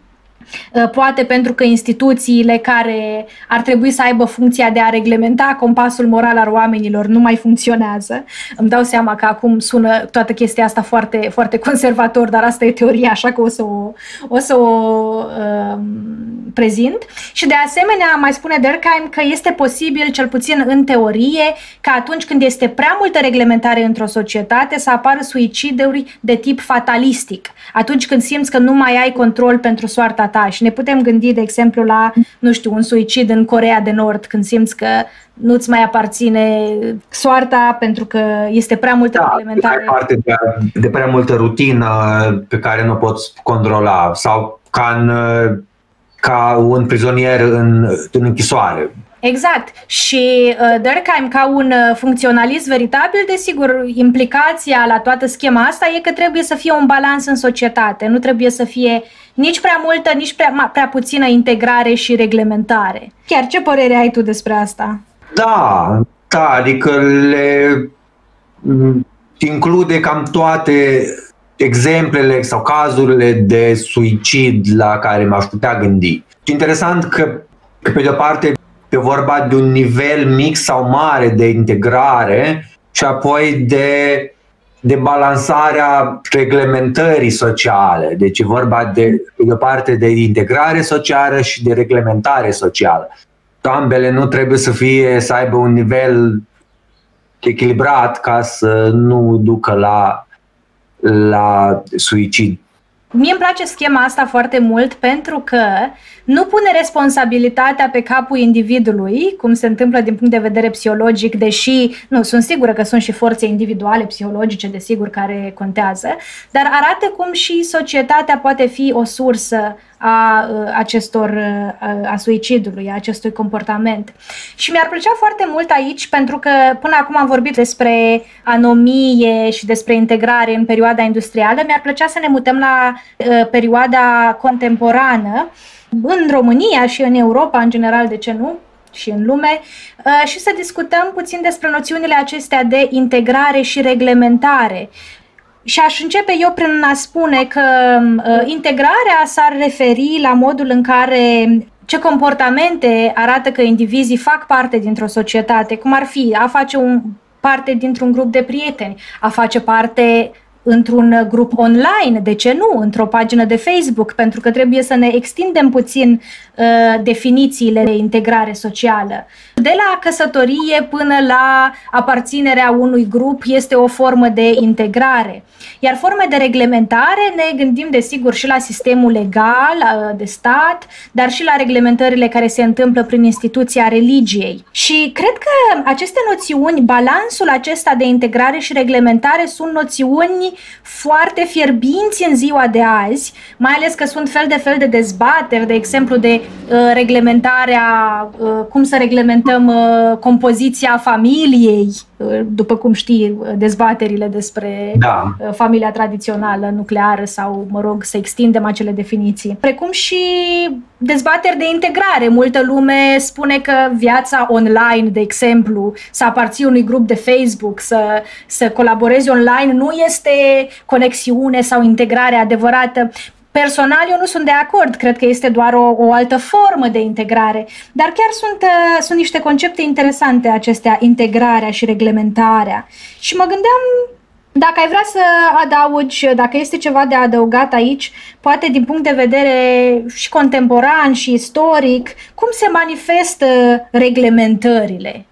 Poate pentru că instituțiile care ar trebui să aibă funcția de a reglementa compasul moral al oamenilor nu mai funcționează. Îmi dau seama că acum sună toată chestia asta foarte, foarte conservator, dar asta e teoria, așa că o să o, o, să o uh, prezint. Și de asemenea mai spune Durkheim că este posibil, cel puțin în teorie, că atunci când este prea multă reglementare într-o societate să apară suiciduri de tip fatalistic. Atunci când simți că nu mai ai control pentru soarta ta. Și ne putem gândi, de exemplu, la, nu știu, un suicid în Coreea de Nord, când simți că nu-ți mai aparține soarta pentru că este prea multă da, reglementare. Ai parte de, de prea multă rutină pe care nu poți controla, sau ca, în, ca un prizonier în, în închisoare. Exact. Și uh, Durkheim, ca un uh, funcționalist veritabil, desigur, implicația la toată schema asta e că trebuie să fie un balans în societate. Nu trebuie să fie nici prea multă, nici prea, prea puțină integrare și reglementare. Chiar ce părere ai tu despre asta? Da, da, adică le include cam toate exemplele sau cazurile de suicid la care m-aș putea gândi. Interesant că, că pe de-o parte, e vorba de un nivel mic sau mare de integrare și apoi de, de balansarea reglementării sociale. Deci e vorba de, pe de o parte de integrare socială și de reglementare socială. Ambele nu trebuie să fie, să aibă un nivel echilibrat ca să nu ducă la, la suicid. Mie îmi place schema asta foarte mult pentru că nu pune responsabilitatea pe capul individului, cum se întâmplă din punct de vedere psihologic, deși, nu, sunt sigură că sunt și forțe individuale, psihologice, desigur, care contează, dar arată cum și societatea poate fi o sursă a acestor, a suicidului, a acestui comportament. Și mi-ar plăcea foarte mult aici, pentru că până acum am vorbit despre anomie și despre integrare în perioada industrială, mi-ar plăcea să ne mutăm la uh, perioada contemporană, în România și în Europa, în general, de ce nu, și în lume, uh, și să discutăm puțin despre noțiunile acestea de integrare și reglementare. Și aș începe eu prin a spune că uh, integrarea s-ar referi la modul în care ce comportamente arată că indivizii fac parte dintr-o societate, cum ar fi a face un, parte dintr-un grup de prieteni, a face parte într-un grup online, de ce nu, într-o pagină de Facebook, pentru că trebuie să ne extindem puțin uh, definițiile de integrare socială. De la căsătorie până la aparținerea unui grup este o formă de integrare. Iar forme de reglementare ne gândim desigur și la sistemul legal uh, de stat, dar și la reglementările care se întâmplă prin instituția religiei. Și cred că aceste noțiuni, balansul acesta de integrare și reglementare sunt noțiuni foarte fierbinți în ziua de azi, mai ales că sunt fel de fel de dezbateri, de exemplu de uh, reglementarea, uh, cum să reglementăm uh, compoziția familiei, uh, după cum știi, dezbaterile despre da. uh, familia tradițională, nucleară sau, mă rog, să extindem acele definiții. Precum și dezbateri de integrare. Multă lume spune că viața online, de exemplu, să aparții unui grup de Facebook, să, să colaborezi online, nu este conexiune sau integrare adevărată. Personal, eu nu sunt de acord, cred că este doar o, o altă formă de integrare, dar chiar sunt, uh, sunt niște concepte interesante acestea, integrarea și reglementarea. Și mă gândeam, dacă ai vrea să adaugi, dacă este ceva de adăugat aici, poate din punct de vedere și contemporan și istoric, cum se manifestă reglementările?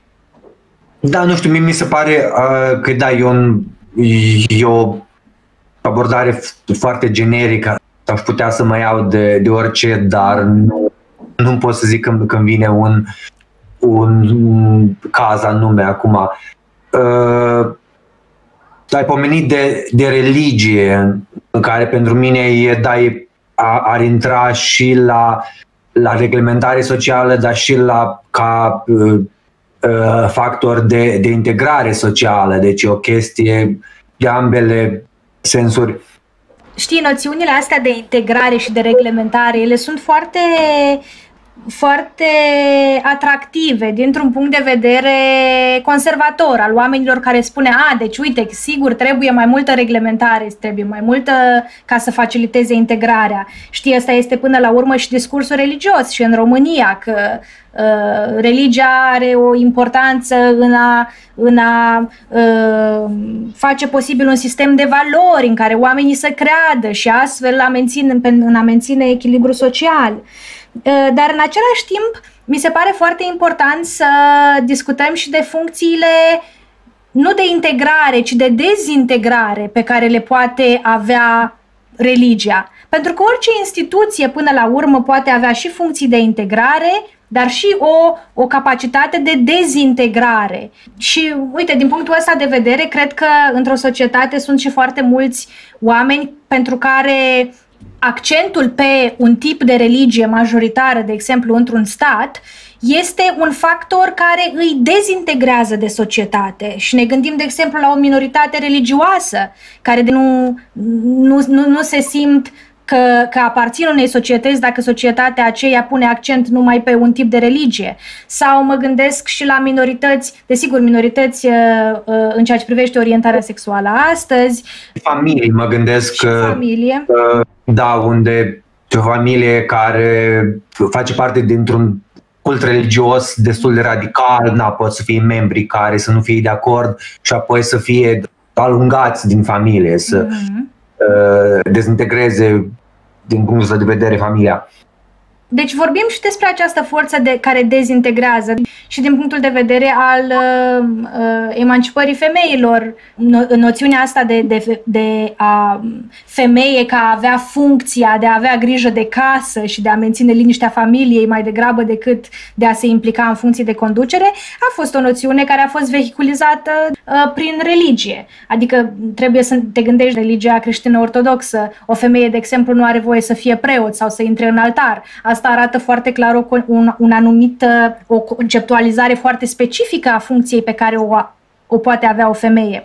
Da, nu știu, mie mi se pare uh, că da, e, un, e o abordare foarte generică. Aș putea să mă iau de, de orice, dar nu, nu pot să zic când, când vine un, un caz anume acum. Uh, ai pomenit de, de religie, în care pentru mine e, da, e, ar intra și la, la reglementare socială, dar și la ca uh, factor de, de integrare socială. Deci e o chestie de ambele sensuri. Știi, noțiunile astea de integrare și de reglementare, ele sunt foarte foarte atractive dintr-un punct de vedere conservator al oamenilor care spune, a, deci uite, sigur trebuie mai multă reglementare, trebuie mai multă ca să faciliteze integrarea. Știi, asta este până la urmă și discursul religios și în România, că uh, religia are o importanță în a, în a uh, face posibil un sistem de valori în care oamenii să creadă și astfel a menține, în a menține echilibru social. Dar în același timp mi se pare foarte important să discutăm și de funcțiile nu de integrare, ci de dezintegrare pe care le poate avea religia. Pentru că orice instituție până la urmă poate avea și funcții de integrare, dar și o, o capacitate de dezintegrare. Și uite, din punctul ăsta de vedere, cred că într-o societate sunt și foarte mulți oameni pentru care accentul pe un tip de religie majoritară, de exemplu, într-un stat, este un factor care îi dezintegrează de societate. Și ne gândim, de exemplu, la o minoritate religioasă, care nu, nu, nu, nu se simt că, că aparțin unei societăți dacă societatea aceea pune accent numai pe un tip de religie. Sau mă gândesc și la minorități, desigur, minorități în ceea ce privește orientarea sexuală astăzi. Familie, mă gândesc că... Familie. Da, unde o familie care face parte dintr-un cult religios destul de radical, na, pot să fie membri care să nu fie de acord și apoi să fie alungați din familie, să mm-hmm. uh, dezintegreze din punctul de vedere familia. Deci vorbim și despre această forță de, care dezintegrează și din punctul de vedere al uh, uh, emancipării femeilor, no, noțiunea asta de, de, de a femeie ca a avea funcția de a avea grijă de casă și de a menține liniștea familiei mai degrabă decât de a se implica în funcții de conducere, a fost o noțiune care a fost vehiculizată uh, prin religie. Adică trebuie să te gândești, religia creștină ortodoxă, o femeie, de exemplu, nu are voie să fie preot sau să intre în altar. Asta arată foarte clar o, un, un anumit, o conceptualizare foarte specifică a funcției pe care o, o poate avea o femeie.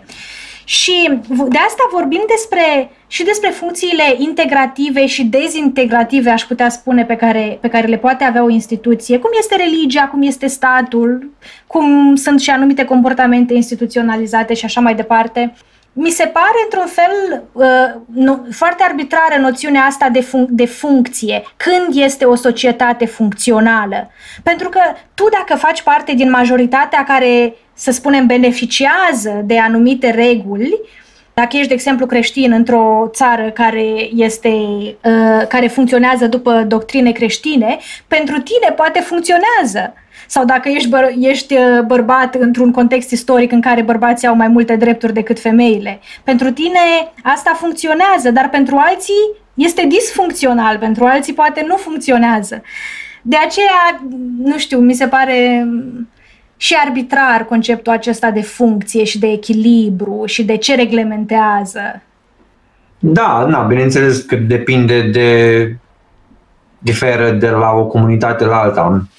Și de asta vorbim despre, și despre funcțiile integrative și dezintegrative, aș putea spune, pe care, pe care le poate avea o instituție, cum este religia, cum este statul, cum sunt și anumite comportamente instituționalizate și așa mai departe. Mi se pare, într-un fel, uh, no, foarte arbitrară noțiunea asta de, func- de funcție. Când este o societate funcțională? Pentru că tu, dacă faci parte din majoritatea care, să spunem, beneficiază de anumite reguli, dacă ești, de exemplu, creștin într-o țară care, este, uh, care funcționează după doctrine creștine, pentru tine poate funcționează. Sau dacă ești, băr- ești bărbat într-un context istoric în care bărbații au mai multe drepturi decât femeile. Pentru tine asta funcționează, dar pentru alții este disfuncțional, pentru alții poate nu funcționează. De aceea, nu știu, mi se pare și arbitrar conceptul acesta de funcție și de echilibru și de ce reglementează. Da, da, bineînțeles că depinde de... diferă de la o comunitate la alta.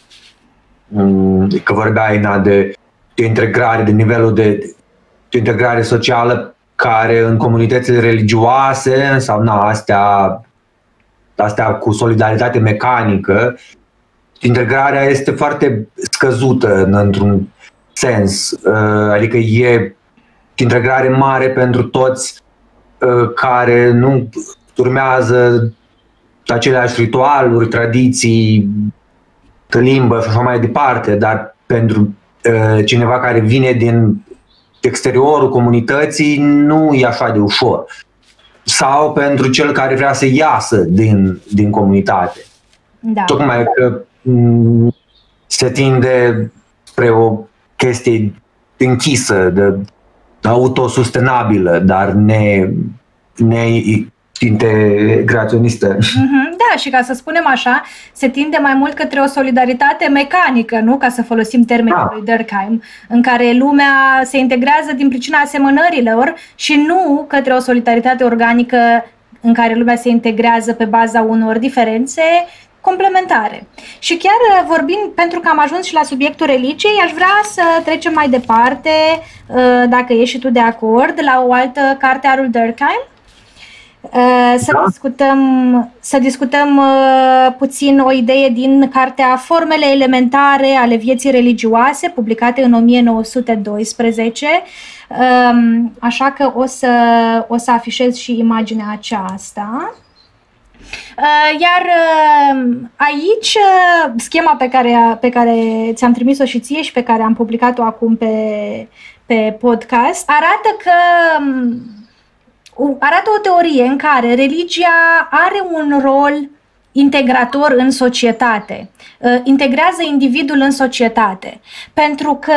Că vorbeai na, de, de integrare, de nivelul de, de integrare socială care în comunitățile religioase sau na, astea, astea cu solidaritate mecanică, integrarea este foarte scăzută într-un sens, adică e integrare mare pentru toți care nu urmează aceleași ritualuri, tradiții, limbă și așa mai departe, dar pentru uh, cineva care vine din exteriorul comunității nu e așa de ușor. Sau pentru cel care vrea să iasă din, din comunitate. Da. Tocmai că m- se tinde spre o chestie închisă, de, autosustenabilă, dar ne, ne integraționistă. Mm-hmm, da, și ca să spunem așa, se tinde mai mult către o solidaritate mecanică, nu? Ca să folosim termenul da. lui Durkheim, în care lumea se integrează din pricina asemănărilor și nu către o solidaritate organică în care lumea se integrează pe baza unor diferențe complementare. Și chiar vorbind, pentru că am ajuns și la subiectul religiei, aș vrea să trecem mai departe, dacă ești și tu de acord, la o altă carte a lui Durkheim, Să Da? discutăm, să discutăm puțin o idee din cartea Formele elementare ale vieții religioase, publicate în o mie nouă sute doisprezece, așa că o să, o să afișez și imaginea aceasta. Iar aici, schema pe care, pe care ți-am trimis-o și ție și pe care am publicat-o acum pe, pe podcast, arată că arată o teorie în care religia are un rol integrator în societate, integrează individul în societate, pentru că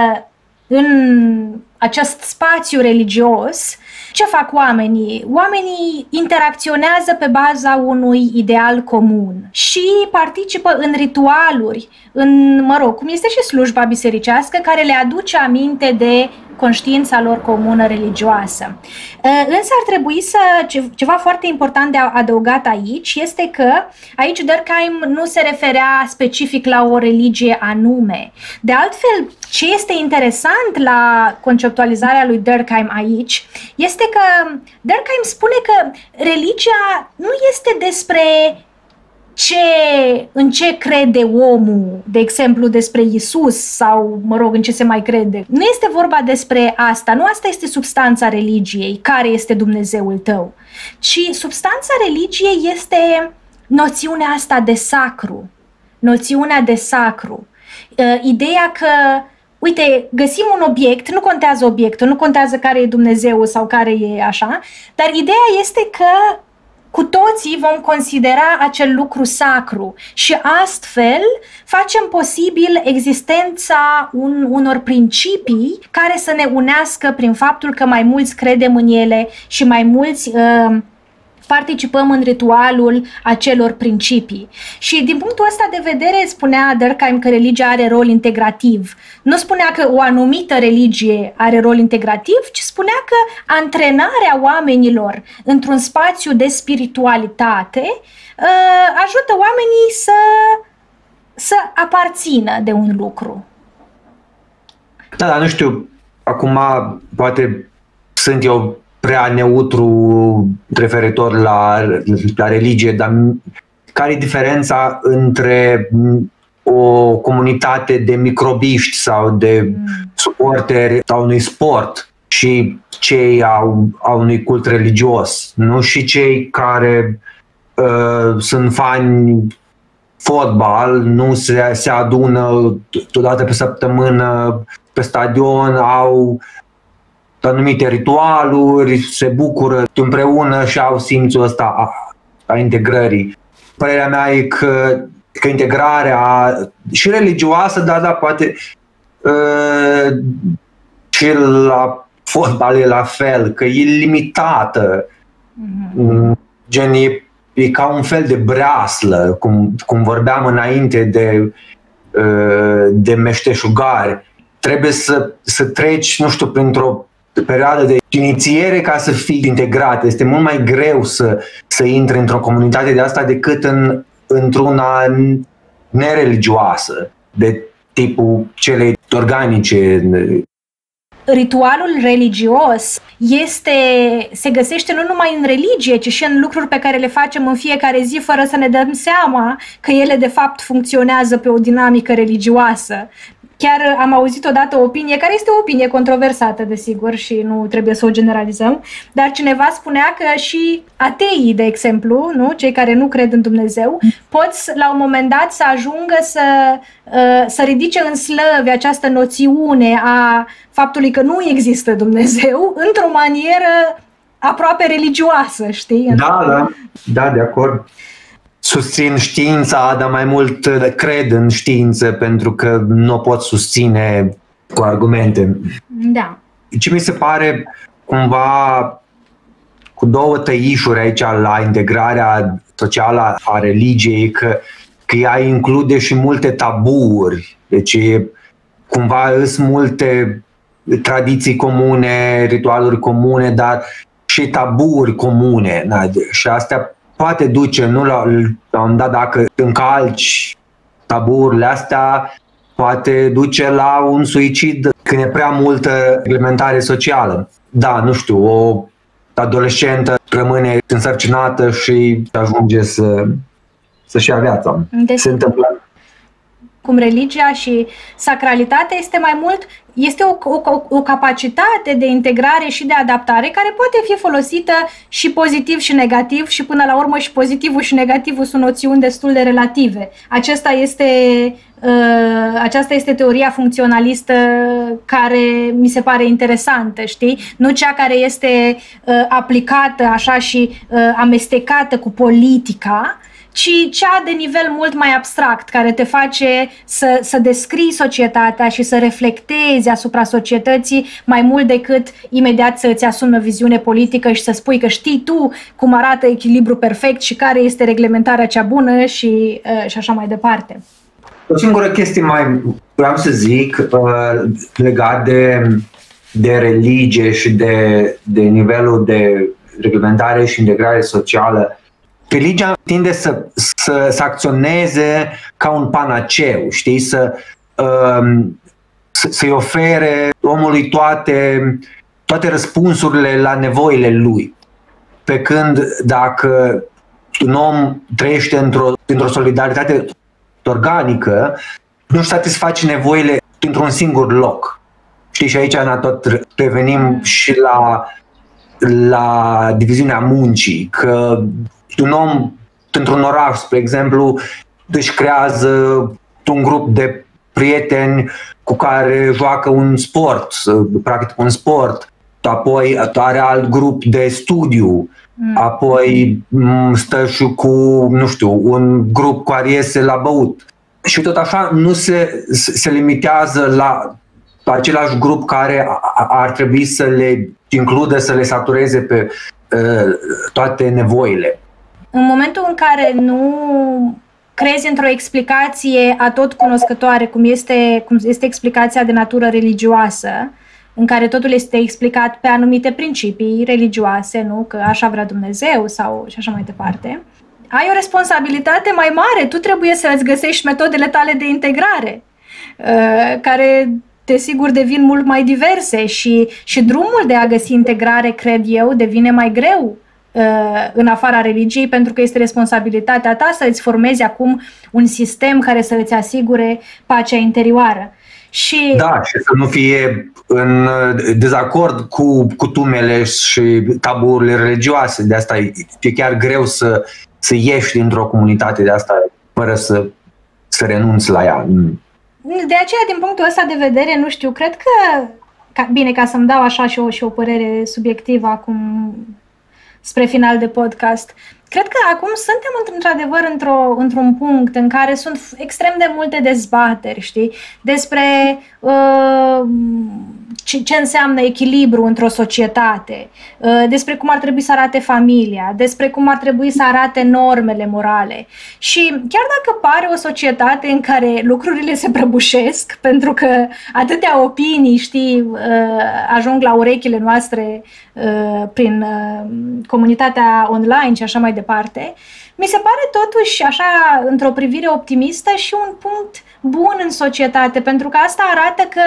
în acest spațiu religios, ce fac oamenii? Oamenii interacționează pe baza unui ideal comun și participă în ritualuri, în, mă rog, cum este și slujba bisericească, care le aduce aminte de conștiința lor comună religioasă. Însă ar trebui să, ceva foarte important de adăugat aici este că aici Durkheim nu se referea specific la o religie anume. De altfel, ce este interesant la conceptualizarea lui Durkheim aici este că Durkheim spune că religia nu este despre ce, în ce crede omul, de exemplu despre Isus sau, mă rog, în ce se mai crede. Nu este vorba despre asta, nu asta este substanța religiei, care este Dumnezeul tău, ci substanța religiei este noțiunea asta de sacru, noțiunea de sacru, ideea că, uite, găsim un obiect, nu contează obiectul, nu contează care e Dumnezeu sau care e așa, dar ideea este că cu toții vom considera acel lucru sacru și astfel facem posibil existența un, unor principii care să ne unească prin faptul că mai mulți credem în ele și mai mulți uh, participăm în ritualul acelor principii. Și din punctul ăsta de vedere spunea Durkheim că religia are rol integrativ. Nu spunea că o anumită religie are rol integrativ, ci spunea că antrenarea oamenilor într-un spațiu de spiritualitate ajută oamenii să, să aparțină de un lucru. Da, dar nu știu, acum poate sunt eu prea neutru referitor la, la religie, dar care e diferența între o comunitate de microbiști sau de suporteri a unui sport și cei au, au unui cult religios, nu? Și cei care uh, sunt fani fotbal, nu se, se adună odată pe săptămână pe stadion, au anumite ritualuri, se bucură împreună și au simțul ăsta a, a integrării. Părerea mea e că, că integrarea și religioasă, da, da, poate uh, și la fotbal e la fel, că e limitată. Mm-hmm. Gen, e, e ca un fel de breaslă, cum, cum vorbeam înainte de, uh, de meșteșugari. Trebuie să, să treci, nu știu, printr-o perioadă de inițiere ca să fii integrat. Este mult mai greu să, să intri într-o comunitate de asta decât în, într-una nereligioasă, de tipul celei organice. Ritualul religios este, se găsește nu numai în religie, ci și în lucruri pe care le facem în fiecare zi fără să ne dăm seama că ele de fapt funcționează pe o dinamică religioasă. Chiar am auzit odată o opinie, care este o opinie controversată, desigur, și nu trebuie să o generalizăm, dar cineva spunea că și ateii, de exemplu, nu? Cei care nu cred în Dumnezeu, pot la un moment dat să ajungă să, să ridice în slăvi această noțiune a faptului că nu există Dumnezeu într-o manieră aproape religioasă, știi? Da, da, da, de acord. Susțin știința, dar mai mult cred în știință pentru că nu o pot susține cu argumente. Da. Ce mi se pare cumva cu două tăișuri aici la integrarea socială a religiei, că, că ea include și multe taburi. Deci cumva sunt multe tradiții comune, ritualuri comune, dar și taburi comune. Da? Și astea poate duce, nu la, la un dat, dacă încalci taburile astea, poate duce la un suicid când e prea multă reglementare socială. Da, nu știu, o adolescentă rămâne însărcinată și ajunge să, să-și ia viața. Deci, se întâmplă. Cum religia și sacralitatea este mai mult, este o, o, o capacitate de integrare și de adaptare care poate fi folosită și pozitiv și negativ și până la urmă și pozitivul și negativul sunt noțiuni destul de relative. Acesta este, uh, aceasta este teoria funcționalistă care mi se pare interesantă, știi? Nu cea care este uh, aplicată așa și uh, amestecată cu politica, ci cea de nivel mult mai abstract, care te face să, să descrii societatea și să reflectezi asupra societății mai mult decât imediat să îți asumi o viziune politică și să spui că știi tu cum arată echilibru perfect și care este reglementarea cea bună și, uh, și așa mai departe. O singură chestie mai vreau să zic uh, legat de, de religie și de, de nivelul de reglementare și integrare socială. Religia tinde să, să, să acționeze ca un panaceu, știi? Să, um, să, să-i ofere omului toate, toate răspunsurile la nevoile lui. Pe când dacă un om trăiește într-o, într-o solidaritate organică, nu-și satisface nevoile într-un singur loc. Știi? Și aici ne tot revenim și la, la diviziunea muncii, că un om într-un oraș, spre exemplu, își creează un grup de prieteni cu care joacă un sport, practic un sport, apoi are alt grup de studiu, mm. apoi stă și cu, nu știu, un grup cu care iese la băut. Și tot așa nu se, se limitează la același grup care ar trebui să le includă, să le satureze pe uh, toate nevoile. În momentul în care nu crezi într-o explicație atotcunoscătoare, cum este, cum este explicația de natură religioasă, în care totul este explicat pe anumite principii religioase, nu? Că așa vrea Dumnezeu sau și așa mai departe, ai o responsabilitate mai mare. Tu trebuie să îți găsești metodele tale de integrare, care desigur devin mult mai diverse și, și drumul de a găsi integrare, cred eu, devine mai greu în afara religiei, pentru că este responsabilitatea ta să îți formezi acum un sistem care să îți asigure pacea interioară. Și... Da, și să nu fie în dezacord cu cutumele și taburile religioase. De asta e chiar greu să, să ieși dintr-o comunitate de asta fără să, să renunți la ea. De aceea, din punctul ăsta de vedere, nu știu, cred că, ca, bine, ca să-mi dau așa și o, și o părere subiectivă acum spre final de podcast, cred că acum suntem într-adevăr într-o, într-un punct în care sunt extrem de multe dezbateri, știi, despre uh, ce, ce înseamnă echilibru într-o societate, uh, despre cum ar trebui să arate familia, despre cum ar trebui să arate normele morale. Și chiar dacă pare o societate în care lucrurile se prăbușesc, pentru că atâtea opinii, știi, uh, ajung la urechile noastre uh, prin uh, comunitatea online și așa mai departe, mi se pare totuși, așa, într-o privire optimistă, și un punct bun în societate, pentru că asta arată că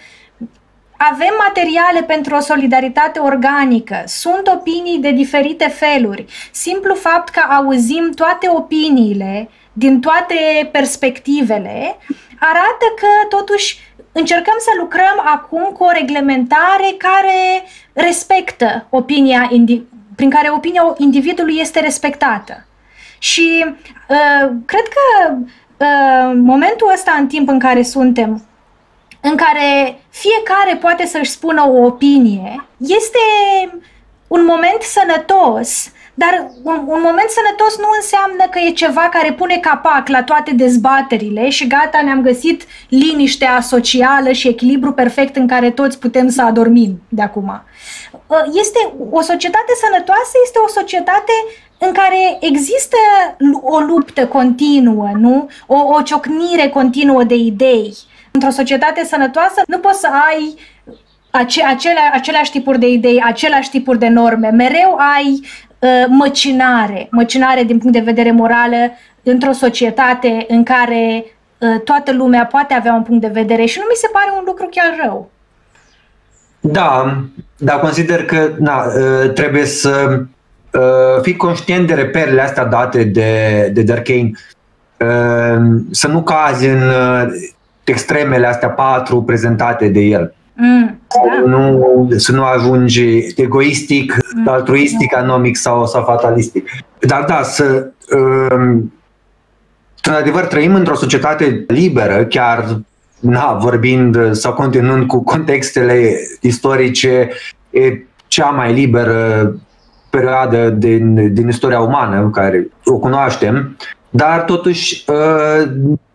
avem materiale pentru o solidaritate organică, sunt opinii de diferite feluri. Simplu fapt că auzim toate opiniile din toate perspectivele arată că totuși încercăm să lucrăm acum cu o reglementare care respectă opinia, prin care opinia individului este respectată. Și uh, cred că uh, momentul ăsta în timp în care suntem, în care fiecare poate să-și spună o opinie, este un moment sănătos, dar un, un moment sănătos nu înseamnă că e ceva care pune capac la toate dezbaterile și gata, ne-am găsit liniștea socială și echilibru perfect în care toți putem să adormim de acum. Este o societate sănătoasă, este o societate în care există o luptă continuă, nu? O, o ciocnire continuă de idei. Într-o societate sănătoasă nu poți să ai ace, acele, aceleași tipuri de idei, aceleași tipuri de norme. Mereu ai uh, măcinare, măcinare din punct de vedere morală într-o societate în care uh, toată lumea poate avea un punct de vedere și nu mi se pare un lucru chiar rău. Da, dar consider că na, trebuie să uh, fii conștient de reperele astea date de, de Durkheim, uh, să nu cazi în uh, extremele astea patru prezentate de el. Mm, da. Nu, să nu ajungi egoistic, mm. altruistic, anomic sau, sau fatalistic. Dar da, să um, într-adevăr trăim într-o societate liberă, chiar na, vorbind sau continuând cu contextele istorice, e cea mai liberă perioadă din, din istoria umană, care o cunoaștem, dar totuși uh,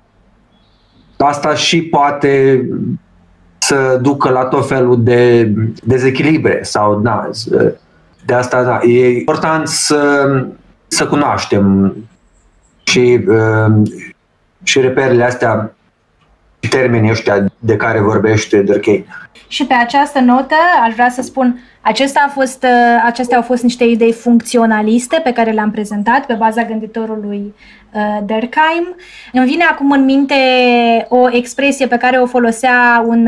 asta și poate să ducă la tot felul de dezechilibre sau da, de asta da, e important să, să cunoaștem și, și reperele astea, termenii ăștia de care vorbește Durkheim. Și pe această notă aș vrea să spun, acestea, a fost, acestea au fost niște idei funcționaliste pe care le-am prezentat pe baza gânditorului uh, Durkheim. Îmi vine acum în minte o expresie pe care o folosea un,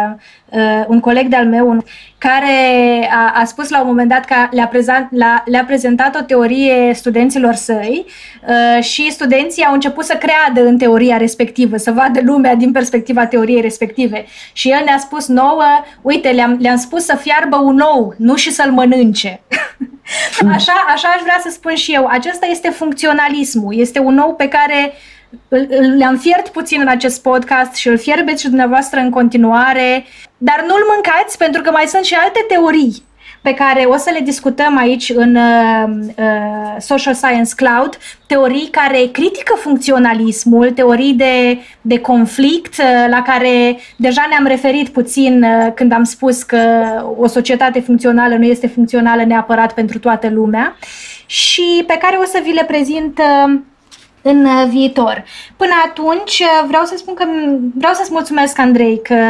uh, un coleg de-al meu, un, care a, a spus la un moment dat că le-a, prezent, le-a, le-a prezentat o teorie studenților săi uh, și studenții au început să creadă în teoria respectivă, să vadă lumea din perspectiva teoriei respective. Și el ne-a spus nouă, uite, le-am, le-am spus să fiarbă un ou, nu și să-l mănânce. Așa, așa aș vrea să spun și eu. Acesta este funcționalismul. Este un ou pe care le-am fiert puțin în acest podcast și îl fierbeți și dumneavoastră în continuare, dar nu-l mâncați pentru că mai sunt și alte teorii pe care o să le discutăm aici în uh, uh, Social Science Cloud, teorii care critică funcționalismul, teorii de, de conflict, uh, la care deja ne-am referit puțin uh, când am spus că o societate funcțională nu este funcțională neapărat pentru toată lumea și pe care o să vi le prezint uh, în viitor. Până atunci vreau să spun că vreau să-ți mulțumesc, Andrei, că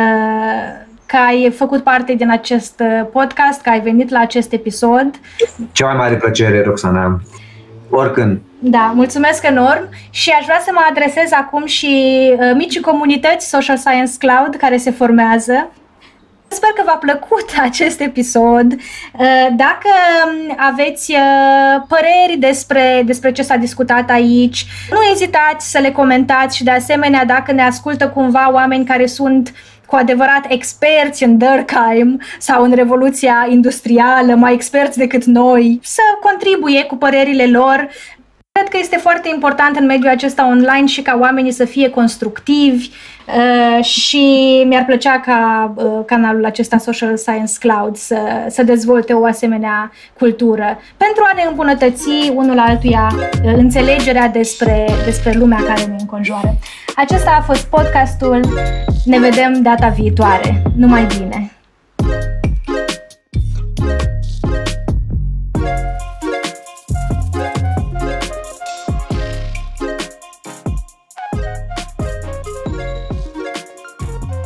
că ai făcut parte din acest podcast, că ai venit la acest episod. Cea mai mare plăcere, Roxana. Oricând. Da, mulțumesc enorm și aș vrea să mă adresez acum și uh, micii comunități Social Science Cloud care se formează. Sper că v-a plăcut acest episod. Dacă aveți păreri despre, despre ce s-a discutat aici, nu ezitați să le comentați și de asemenea dacă ne ascultă cumva oameni care sunt cu adevărat experți în Durkheim sau în Revoluția Industrială, mai experți decât noi, să contribuie cu părerile lor. Cred că este foarte important în mediul acesta online și ca oamenii să fie constructivi uh, și mi-ar plăcea ca uh, canalul acesta Social Science Cloud să, să dezvolte o asemenea cultură pentru a ne îmbunătăți unul altuia uh, înțelegerea despre, despre lumea care ne înconjoară. Acesta a fost podcastul. Ne vedem data viitoare. Numai bine!